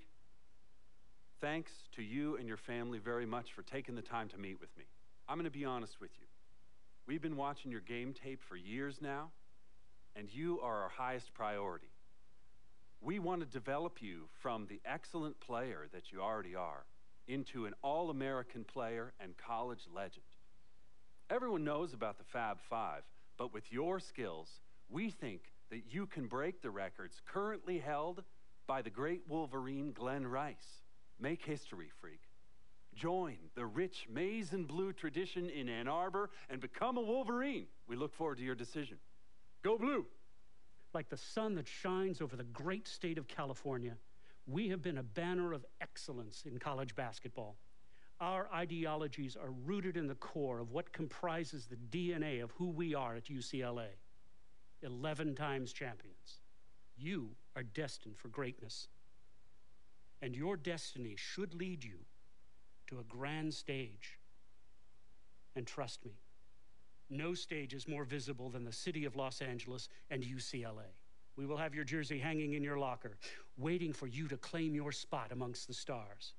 thanks to you and your family very much for taking the time to meet with me. I'm going to be honest with you. We've been watching your game tape for years now, and you are our highest priority. We want to develop you from the excellent player that you already are into an all-American player and college legend. Everyone knows about the Fab Five, but with your skills, we think that you can break the records currently held by the great Wolverine Glenn Rice. Make history, Freak. Join the rich maize and blue tradition in Ann Arbor and become a Wolverine. We look forward to your decision. Go Blue! Like the sun that shines over the great state of California, we have been a banner of excellence in college basketball. Our ideologies are rooted in the core of what comprises the DNA of who we are at UCLA. 11 times champions. You are destined for greatness. And your destiny should lead you to a grand stage. And trust me, no stage is more visible than the city of Los Angeles and UCLA. We will have your jersey hanging in your locker, waiting for you to claim your spot amongst the stars.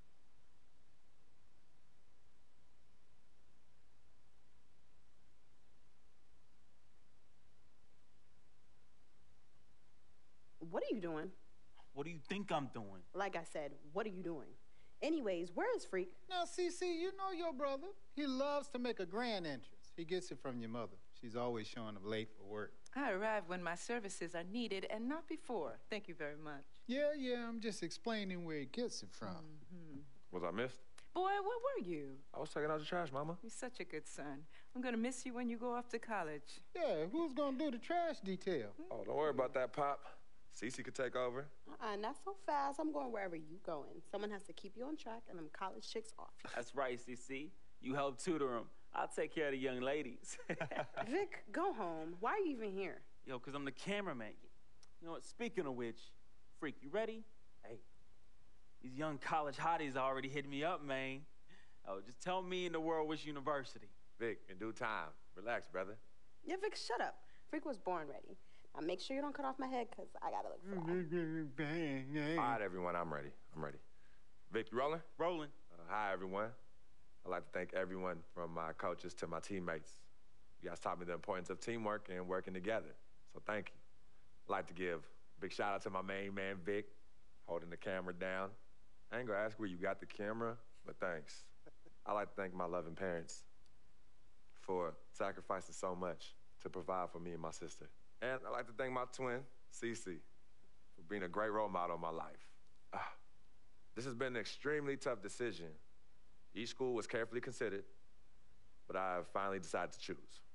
What are you doing? What do you think I'm doing? Like I said, what are you doing? Anyways, where is Freak? Now, CC, you know your brother. He loves to make a grand entrance. He gets it from your mother. She's always showing up late for work. I arrive when my services are needed and not before. Thank you very much. Yeah, I'm just explaining where he gets it from. Was I missed? Boy, where were you? I was taking out the trash, Mama. You're such a good son. I'm gonna miss you when you go off to college. Yeah, who's gonna do the trash detail? Oh, don't worry about that, Pop. Cece could take over. Not so fast. I'm going wherever you going. Someone has to keep you on track and them college chicks off. That's right, CC. You help tutor them. I'll take care of the young ladies. Vic, go home. Why are you even here? Yo, because I'm the cameraman. You know what? Speaking of which, Freak, you ready? Hey, these young college hotties already hit me up, man. Oh, just tell me in the world which university. Vic, in due time. Relax, brother. Yeah, Vic, shut up. Freak was born ready. Now make sure you don't cut off my head, because I gotta look fly. All right, everyone, I'm ready. Vic, you rolling? Rolling. Hi, everyone. I'd like to thank everyone from my coaches to my teammates. You guys taught me the importance of teamwork and working together, so thank you. I'd like to give a big shout out to my main man, Vic, holding the camera down. I ain't gonna ask where you got the camera, but thanks. I'd like to thank my loving parents for sacrificing so much to provide for me and my sister. And I'd like to thank my twin, Cece, for being a great role model in my life. This has been an extremely tough decision. Each school was carefully considered, but I have finally decided to choose.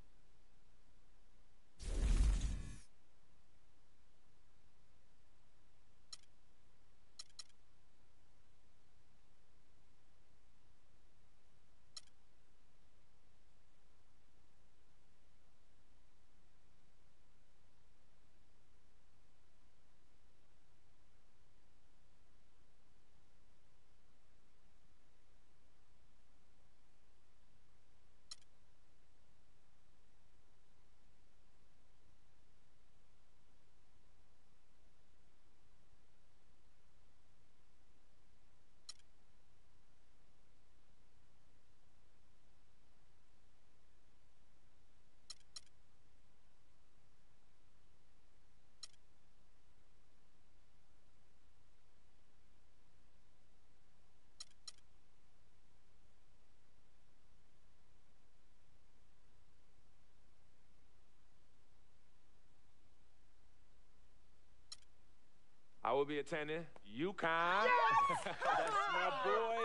I will be attending UConn. Yes! That's my boy.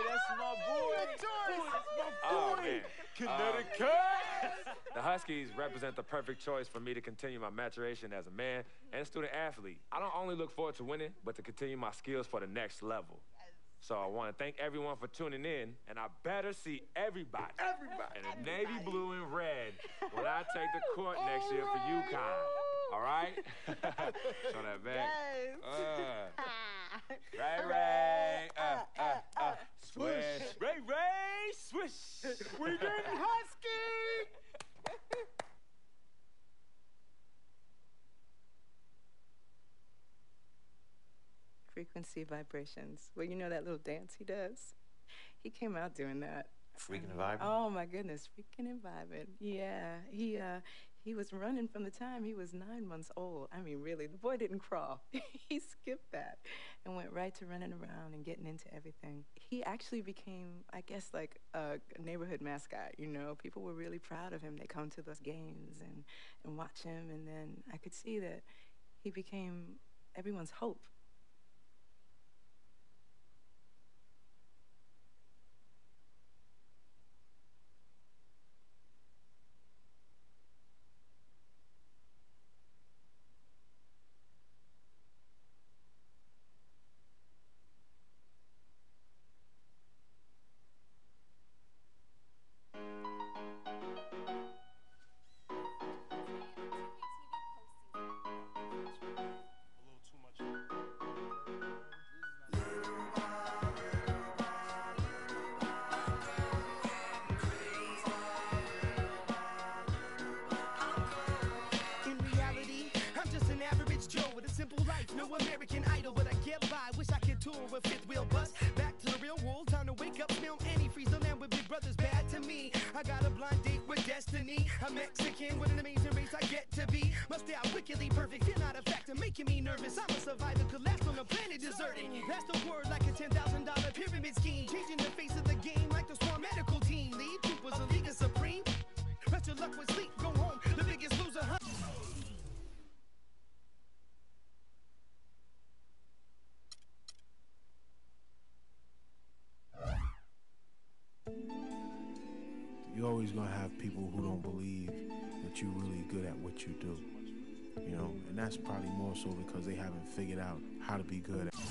Oh, man. Connecticut. The Huskies represent the perfect choice for me to continue my maturation as a man and student athlete. I don't only look forward to winning, but to continue my skills for the next level. So I want to thank everyone for tuning in, and I better see everybody in the navy blue and red when I take the court next year for UConn. All right? Show that back. Ray, swish. Ray, swish. We getting Husky! Frequency vibrations. Well, you know that little dance he does? He came out doing that. Freaking and vibing? Oh, my goodness. Freaking and vibing. Yeah. He was running from the time he was 9 months old. I mean, really, the boy didn't crawl. He skipped that and went right to running around and getting into everything. He actually became, I guess, like a neighborhood mascot, you know? People were really proud of him. They come to those games and watch him, and then I could see that he became everyone's hope. American Idol, but I get by. Wish I could tour with fifth wheel bus. Back to the real world, time to wake up, smell antifreeze. The land with big brothers bad to me. I got a blind date with destiny. I'm Mexican with an amazing race I get to be. Must stay out wickedly perfect. You're not a factor, making me nervous. I'm a survivor, collapsed on a planet deserted. That's the word, like a $10,000 pyramid scheme. Changing the face of the game like the Swarm medical team. Lead troopers, a league of supreme. Rest your luck with sleep, go home. The biggest loser, huh? You're always gonna have people who don't believe that you're really good at what you do, you know, and that's probably more so because they haven't figured out how to be good at it.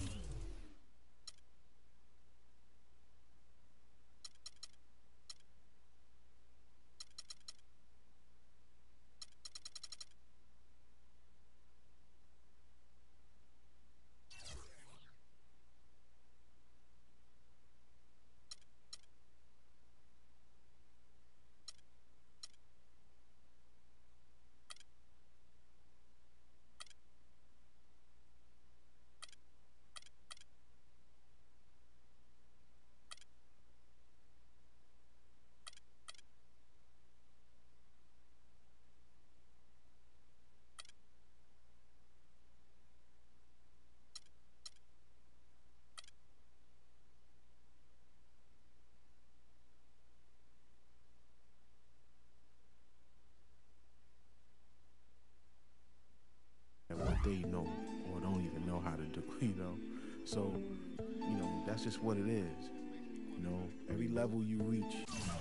What they know or don't even know how to do, you know. So, you know, that's just what it is. You know, every level you reach.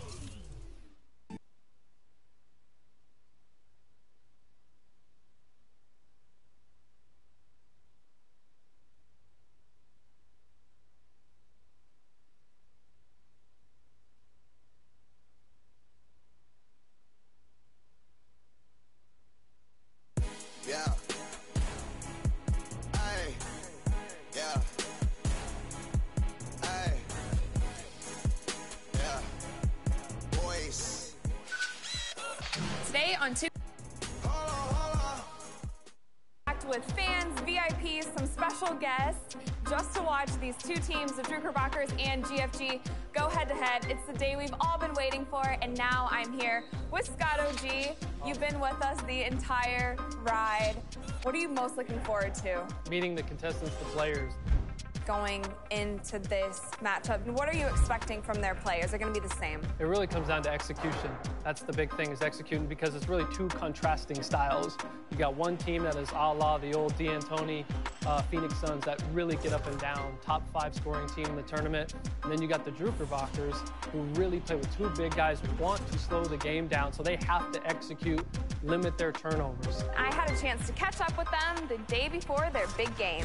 Yeah. Ay. Yeah. Ay. Yeah. Boys. Today on Two with fans, VIPs, some special guests, just to watch these two teams, the Drew Krubockers and GFG, go head-to-head. It's the day we've all been waiting for, and now I'm here with Scott OG. You've been with us the entire ride. What are you most looking forward to? Meeting the contestants, the players. Going into this matchup, what are you expecting from their players? They're going to be the same. It really comes down to execution. That's the big thing, is executing, because it's really two contrasting styles. You got one team that is a la the old D'Antoni Phoenix Suns that really get up and down, top 5 scoring team in the tournament. And then you got the Drew Krubockers, who really play with two big guys who want to slow the game down, so they have to execute, limit their turnovers. I had a chance to catch up with them the day before their big game.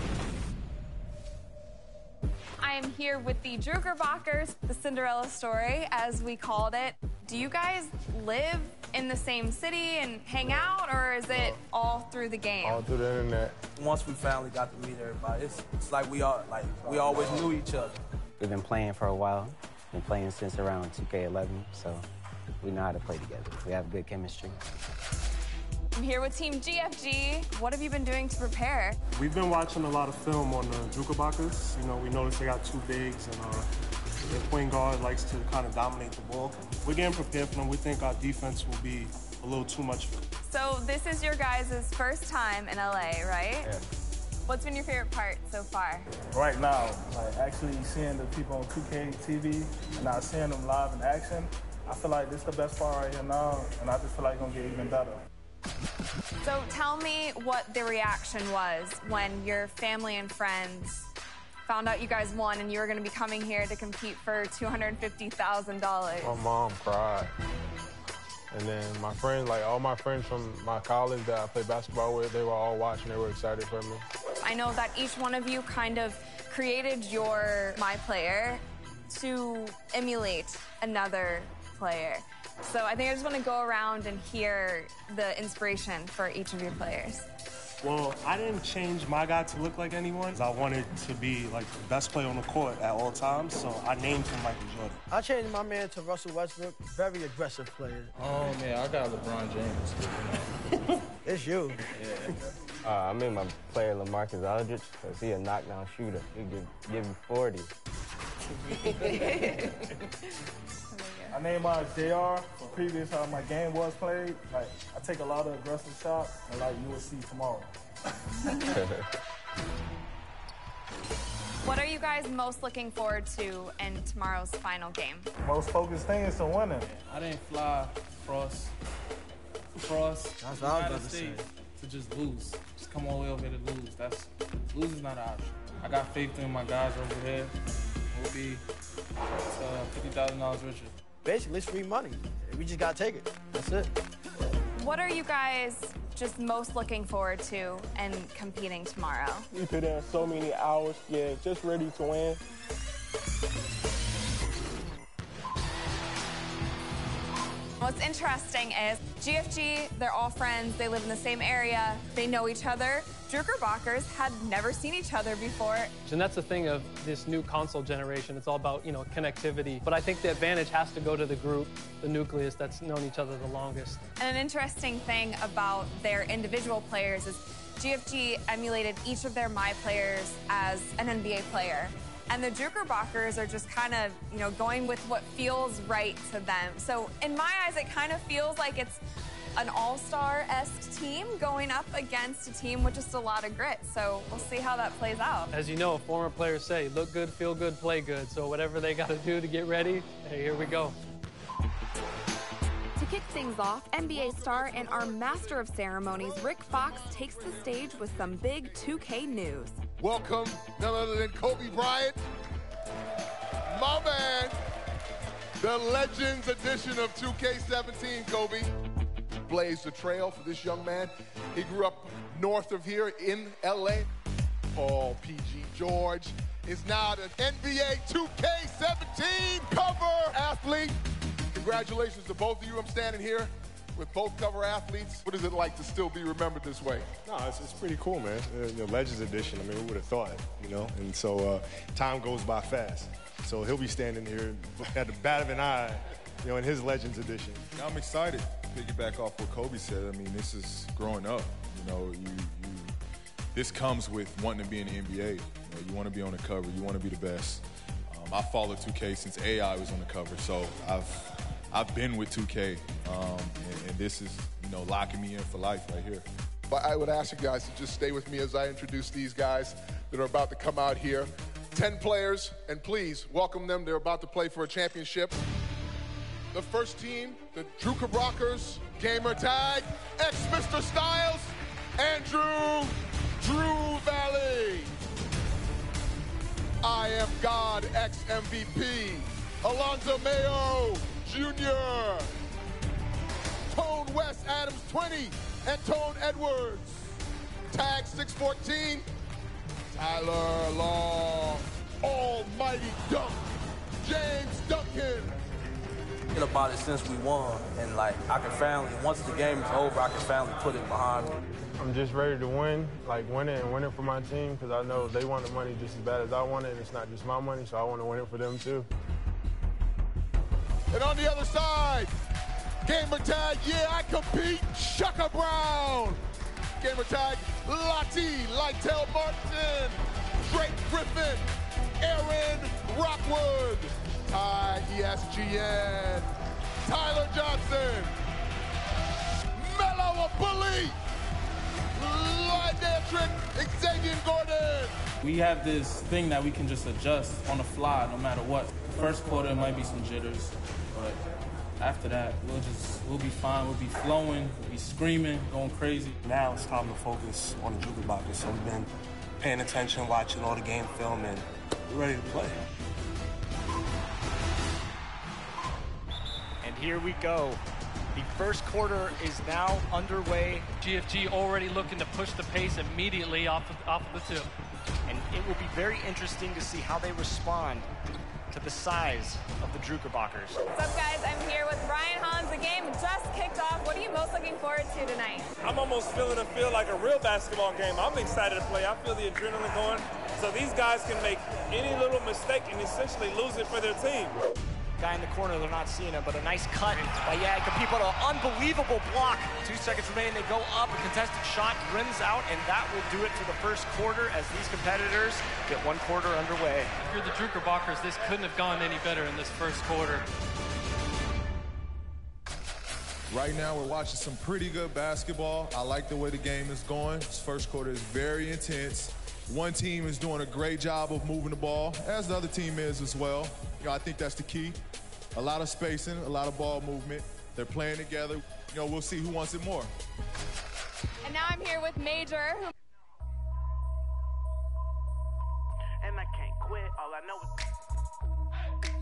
I am here with the Drew Krubockers, the Cinderella story, as we called it. Do you guys live in the same city and hang out, or is it all through the game? All through the internet. Once we finally got to meet everybody, it's like we always knew each other. We've been playing for a while. Been playing since around 2K11, so we know how to play together. We have good chemistry. I'm here with Team GFG. What have you been doing to prepare? We've been watching a lot of film on the Drew Krubockers. You know, we noticed they got two bigs, and their point guard likes to kind of dominate the ball. We're getting prepared for them. We think our defense will be a little too much for them. So this is your guys' first time in LA, right? Yeah. What's been your favorite part so far? Right now, like actually seeing the people on 2K TV and now seeing them live in action, I feel like this is the best part right here now, and I just feel like it's gonna get even better. So tell me what the reaction was when your family and friends found out you guys won and you were going to be coming here to compete for $250,000. My mom cried. And then my friends, like all my friends from my college that I play basketball with, they were all watching. They were excited for me. I know that each one of you kind of created your My Player to emulate another player. So I think I just want to go around and hear the inspiration for each of your players. Well, I didn't change my guy to look like anyone. I wanted to be like the best player on the court at all times, so I named him Michael Jordan. I changed my man to Russell Westbrook, very aggressive player. Oh, man, I got LeBron James. It's you. Yeah. I made my player LaMarcus Aldridge because he a knockdown shooter. He could give you 40. I named my JR from previous how my game was played. Like, I take a lot of aggressive shots, and like you will see tomorrow. What are you guys most looking forward to in tomorrow's final game? Most focused thing is to winning. I didn't fly across That's what I was about to say. to just lose. Just come all the way over here to lose. Lose is not an option. I got faith in my guys over there. We'll be $50,000 richer. Basically, it's free money. We just got to take it. That's it. What are you guys just most looking forward to and competing tomorrow? We put in so many hours, just ready to win. What's interesting is GFG, they're all friends, they live in the same area, they know each other. Drucker-Bachers had never seen each other before. And that's the thing of this new console generation. It's all about, connectivity. But I think the advantage has to go to the group, the nucleus that's known each other the longest. And an interesting thing about their individual players is GFG emulated each of their My players as an NBA player. And the Drucker-Bachers are just kind of, going with what feels right to them. So in my eyes, it kind of feels like it's an all-star-esque team going up against a team with just a lot of grit. So we'll see how that plays out. As you know, former players say, look good, feel good, play good. So whatever they got to do to get ready, hey, here we go. To kick things off, NBA star and our master of ceremonies, Rick Fox, takes the stage with some big 2K news. Welcome, none other than Kobe Bryant, my man, the Legends edition of 2K17, Kobe. Blazed a trail for this young man. He grew up north of here in LA. Paul P.G. George is now the NBA 2K17 cover athlete. Congratulations to both of you. I'm standing here with both cover athletes. What is it like to still be remembered this way? No, it's pretty cool, man. Legends edition, who would have thought, And so time goes by fast. So he'll be standing here at the bat of an eye, in his Legends edition. I'm excited. Piggyback off what Kobe said. This is growing up. This comes with wanting to be in the NBA. You want to be on the cover. You want to be the best. I followed 2K since AI was on the cover, so I've been with 2K, and this is locking me in for life right here. But I would ask you guys to just stay with me as I introduce these guys that are about to come out here. 10 players, and please welcome them. They're about to play for a championship. The first team, the Drucker-Bachers, gamer tag, ex-Mr. Styles, Andrew Drew Valley. I am God, ex-MVP, Alonzo Mayo Jr., Tone West Adams 20, and Tone Edwards. Tag 614, Tyler Long, Almighty Dunk, James Duncan. About it since we won, and I can finally, once the game is over, I can finally put it behind me. I'm just ready to win, win it and win it for my team, because I know they want the money just as bad as I want it, and it's not just my money, so I want to win it for them too. And on the other side, gamer tag, yeah, I compete, Shaka Brown. Gamer tag, Lottie, Lytel Martin, Drake Griffin, Aaron Rockwood, Ty ESGN, Tyler Johnson, Mello Bully, Lydetrick, Xavier Gordon. We have this thing that we can just adjust on the fly no matter what. First quarter, it might be some jitters, but after that, we'll be fine. We'll be flowing, we'll be screaming, going crazy. Now it's time to focus on the Drucker-Bachers. So we've been paying attention, watching all the game film, and we're ready to play. And here we go. The first quarter is now underway. GFG already looking to push the pace immediately off of the tip. And it will be very interesting to see how they respond to the size of the Drucker-Bachers. What's up, guys? I'm here with Ryan Hans. The game just kicked off. What are you most looking forward to tonight? I'm almost feeling it feel like a real basketball game. I'm excited to play. I feel the adrenaline going. So these guys can make any little mistake and essentially lose it for their team. Guy in the corner, they're not seeing him, but a nice cut by Yag. The people, an unbelievable block. 2 seconds remaining, they go up, a contested shot rims out, and that will do it for the first quarter as these competitors get 1 quarter underway. If you're the Drucker-Bockers, this couldn't have gone any better in this first quarter. Right now, we're watching some pretty good basketball. I like the way the game is going. This first quarter is very intense. One team is doing a great job of moving the ball, as the other team is as well. I think that's the key. A lot of spacing, a lot of ball movement. They're playing together. We'll see who wants it more. And now I'm here with Major. And I can't quit. All I know is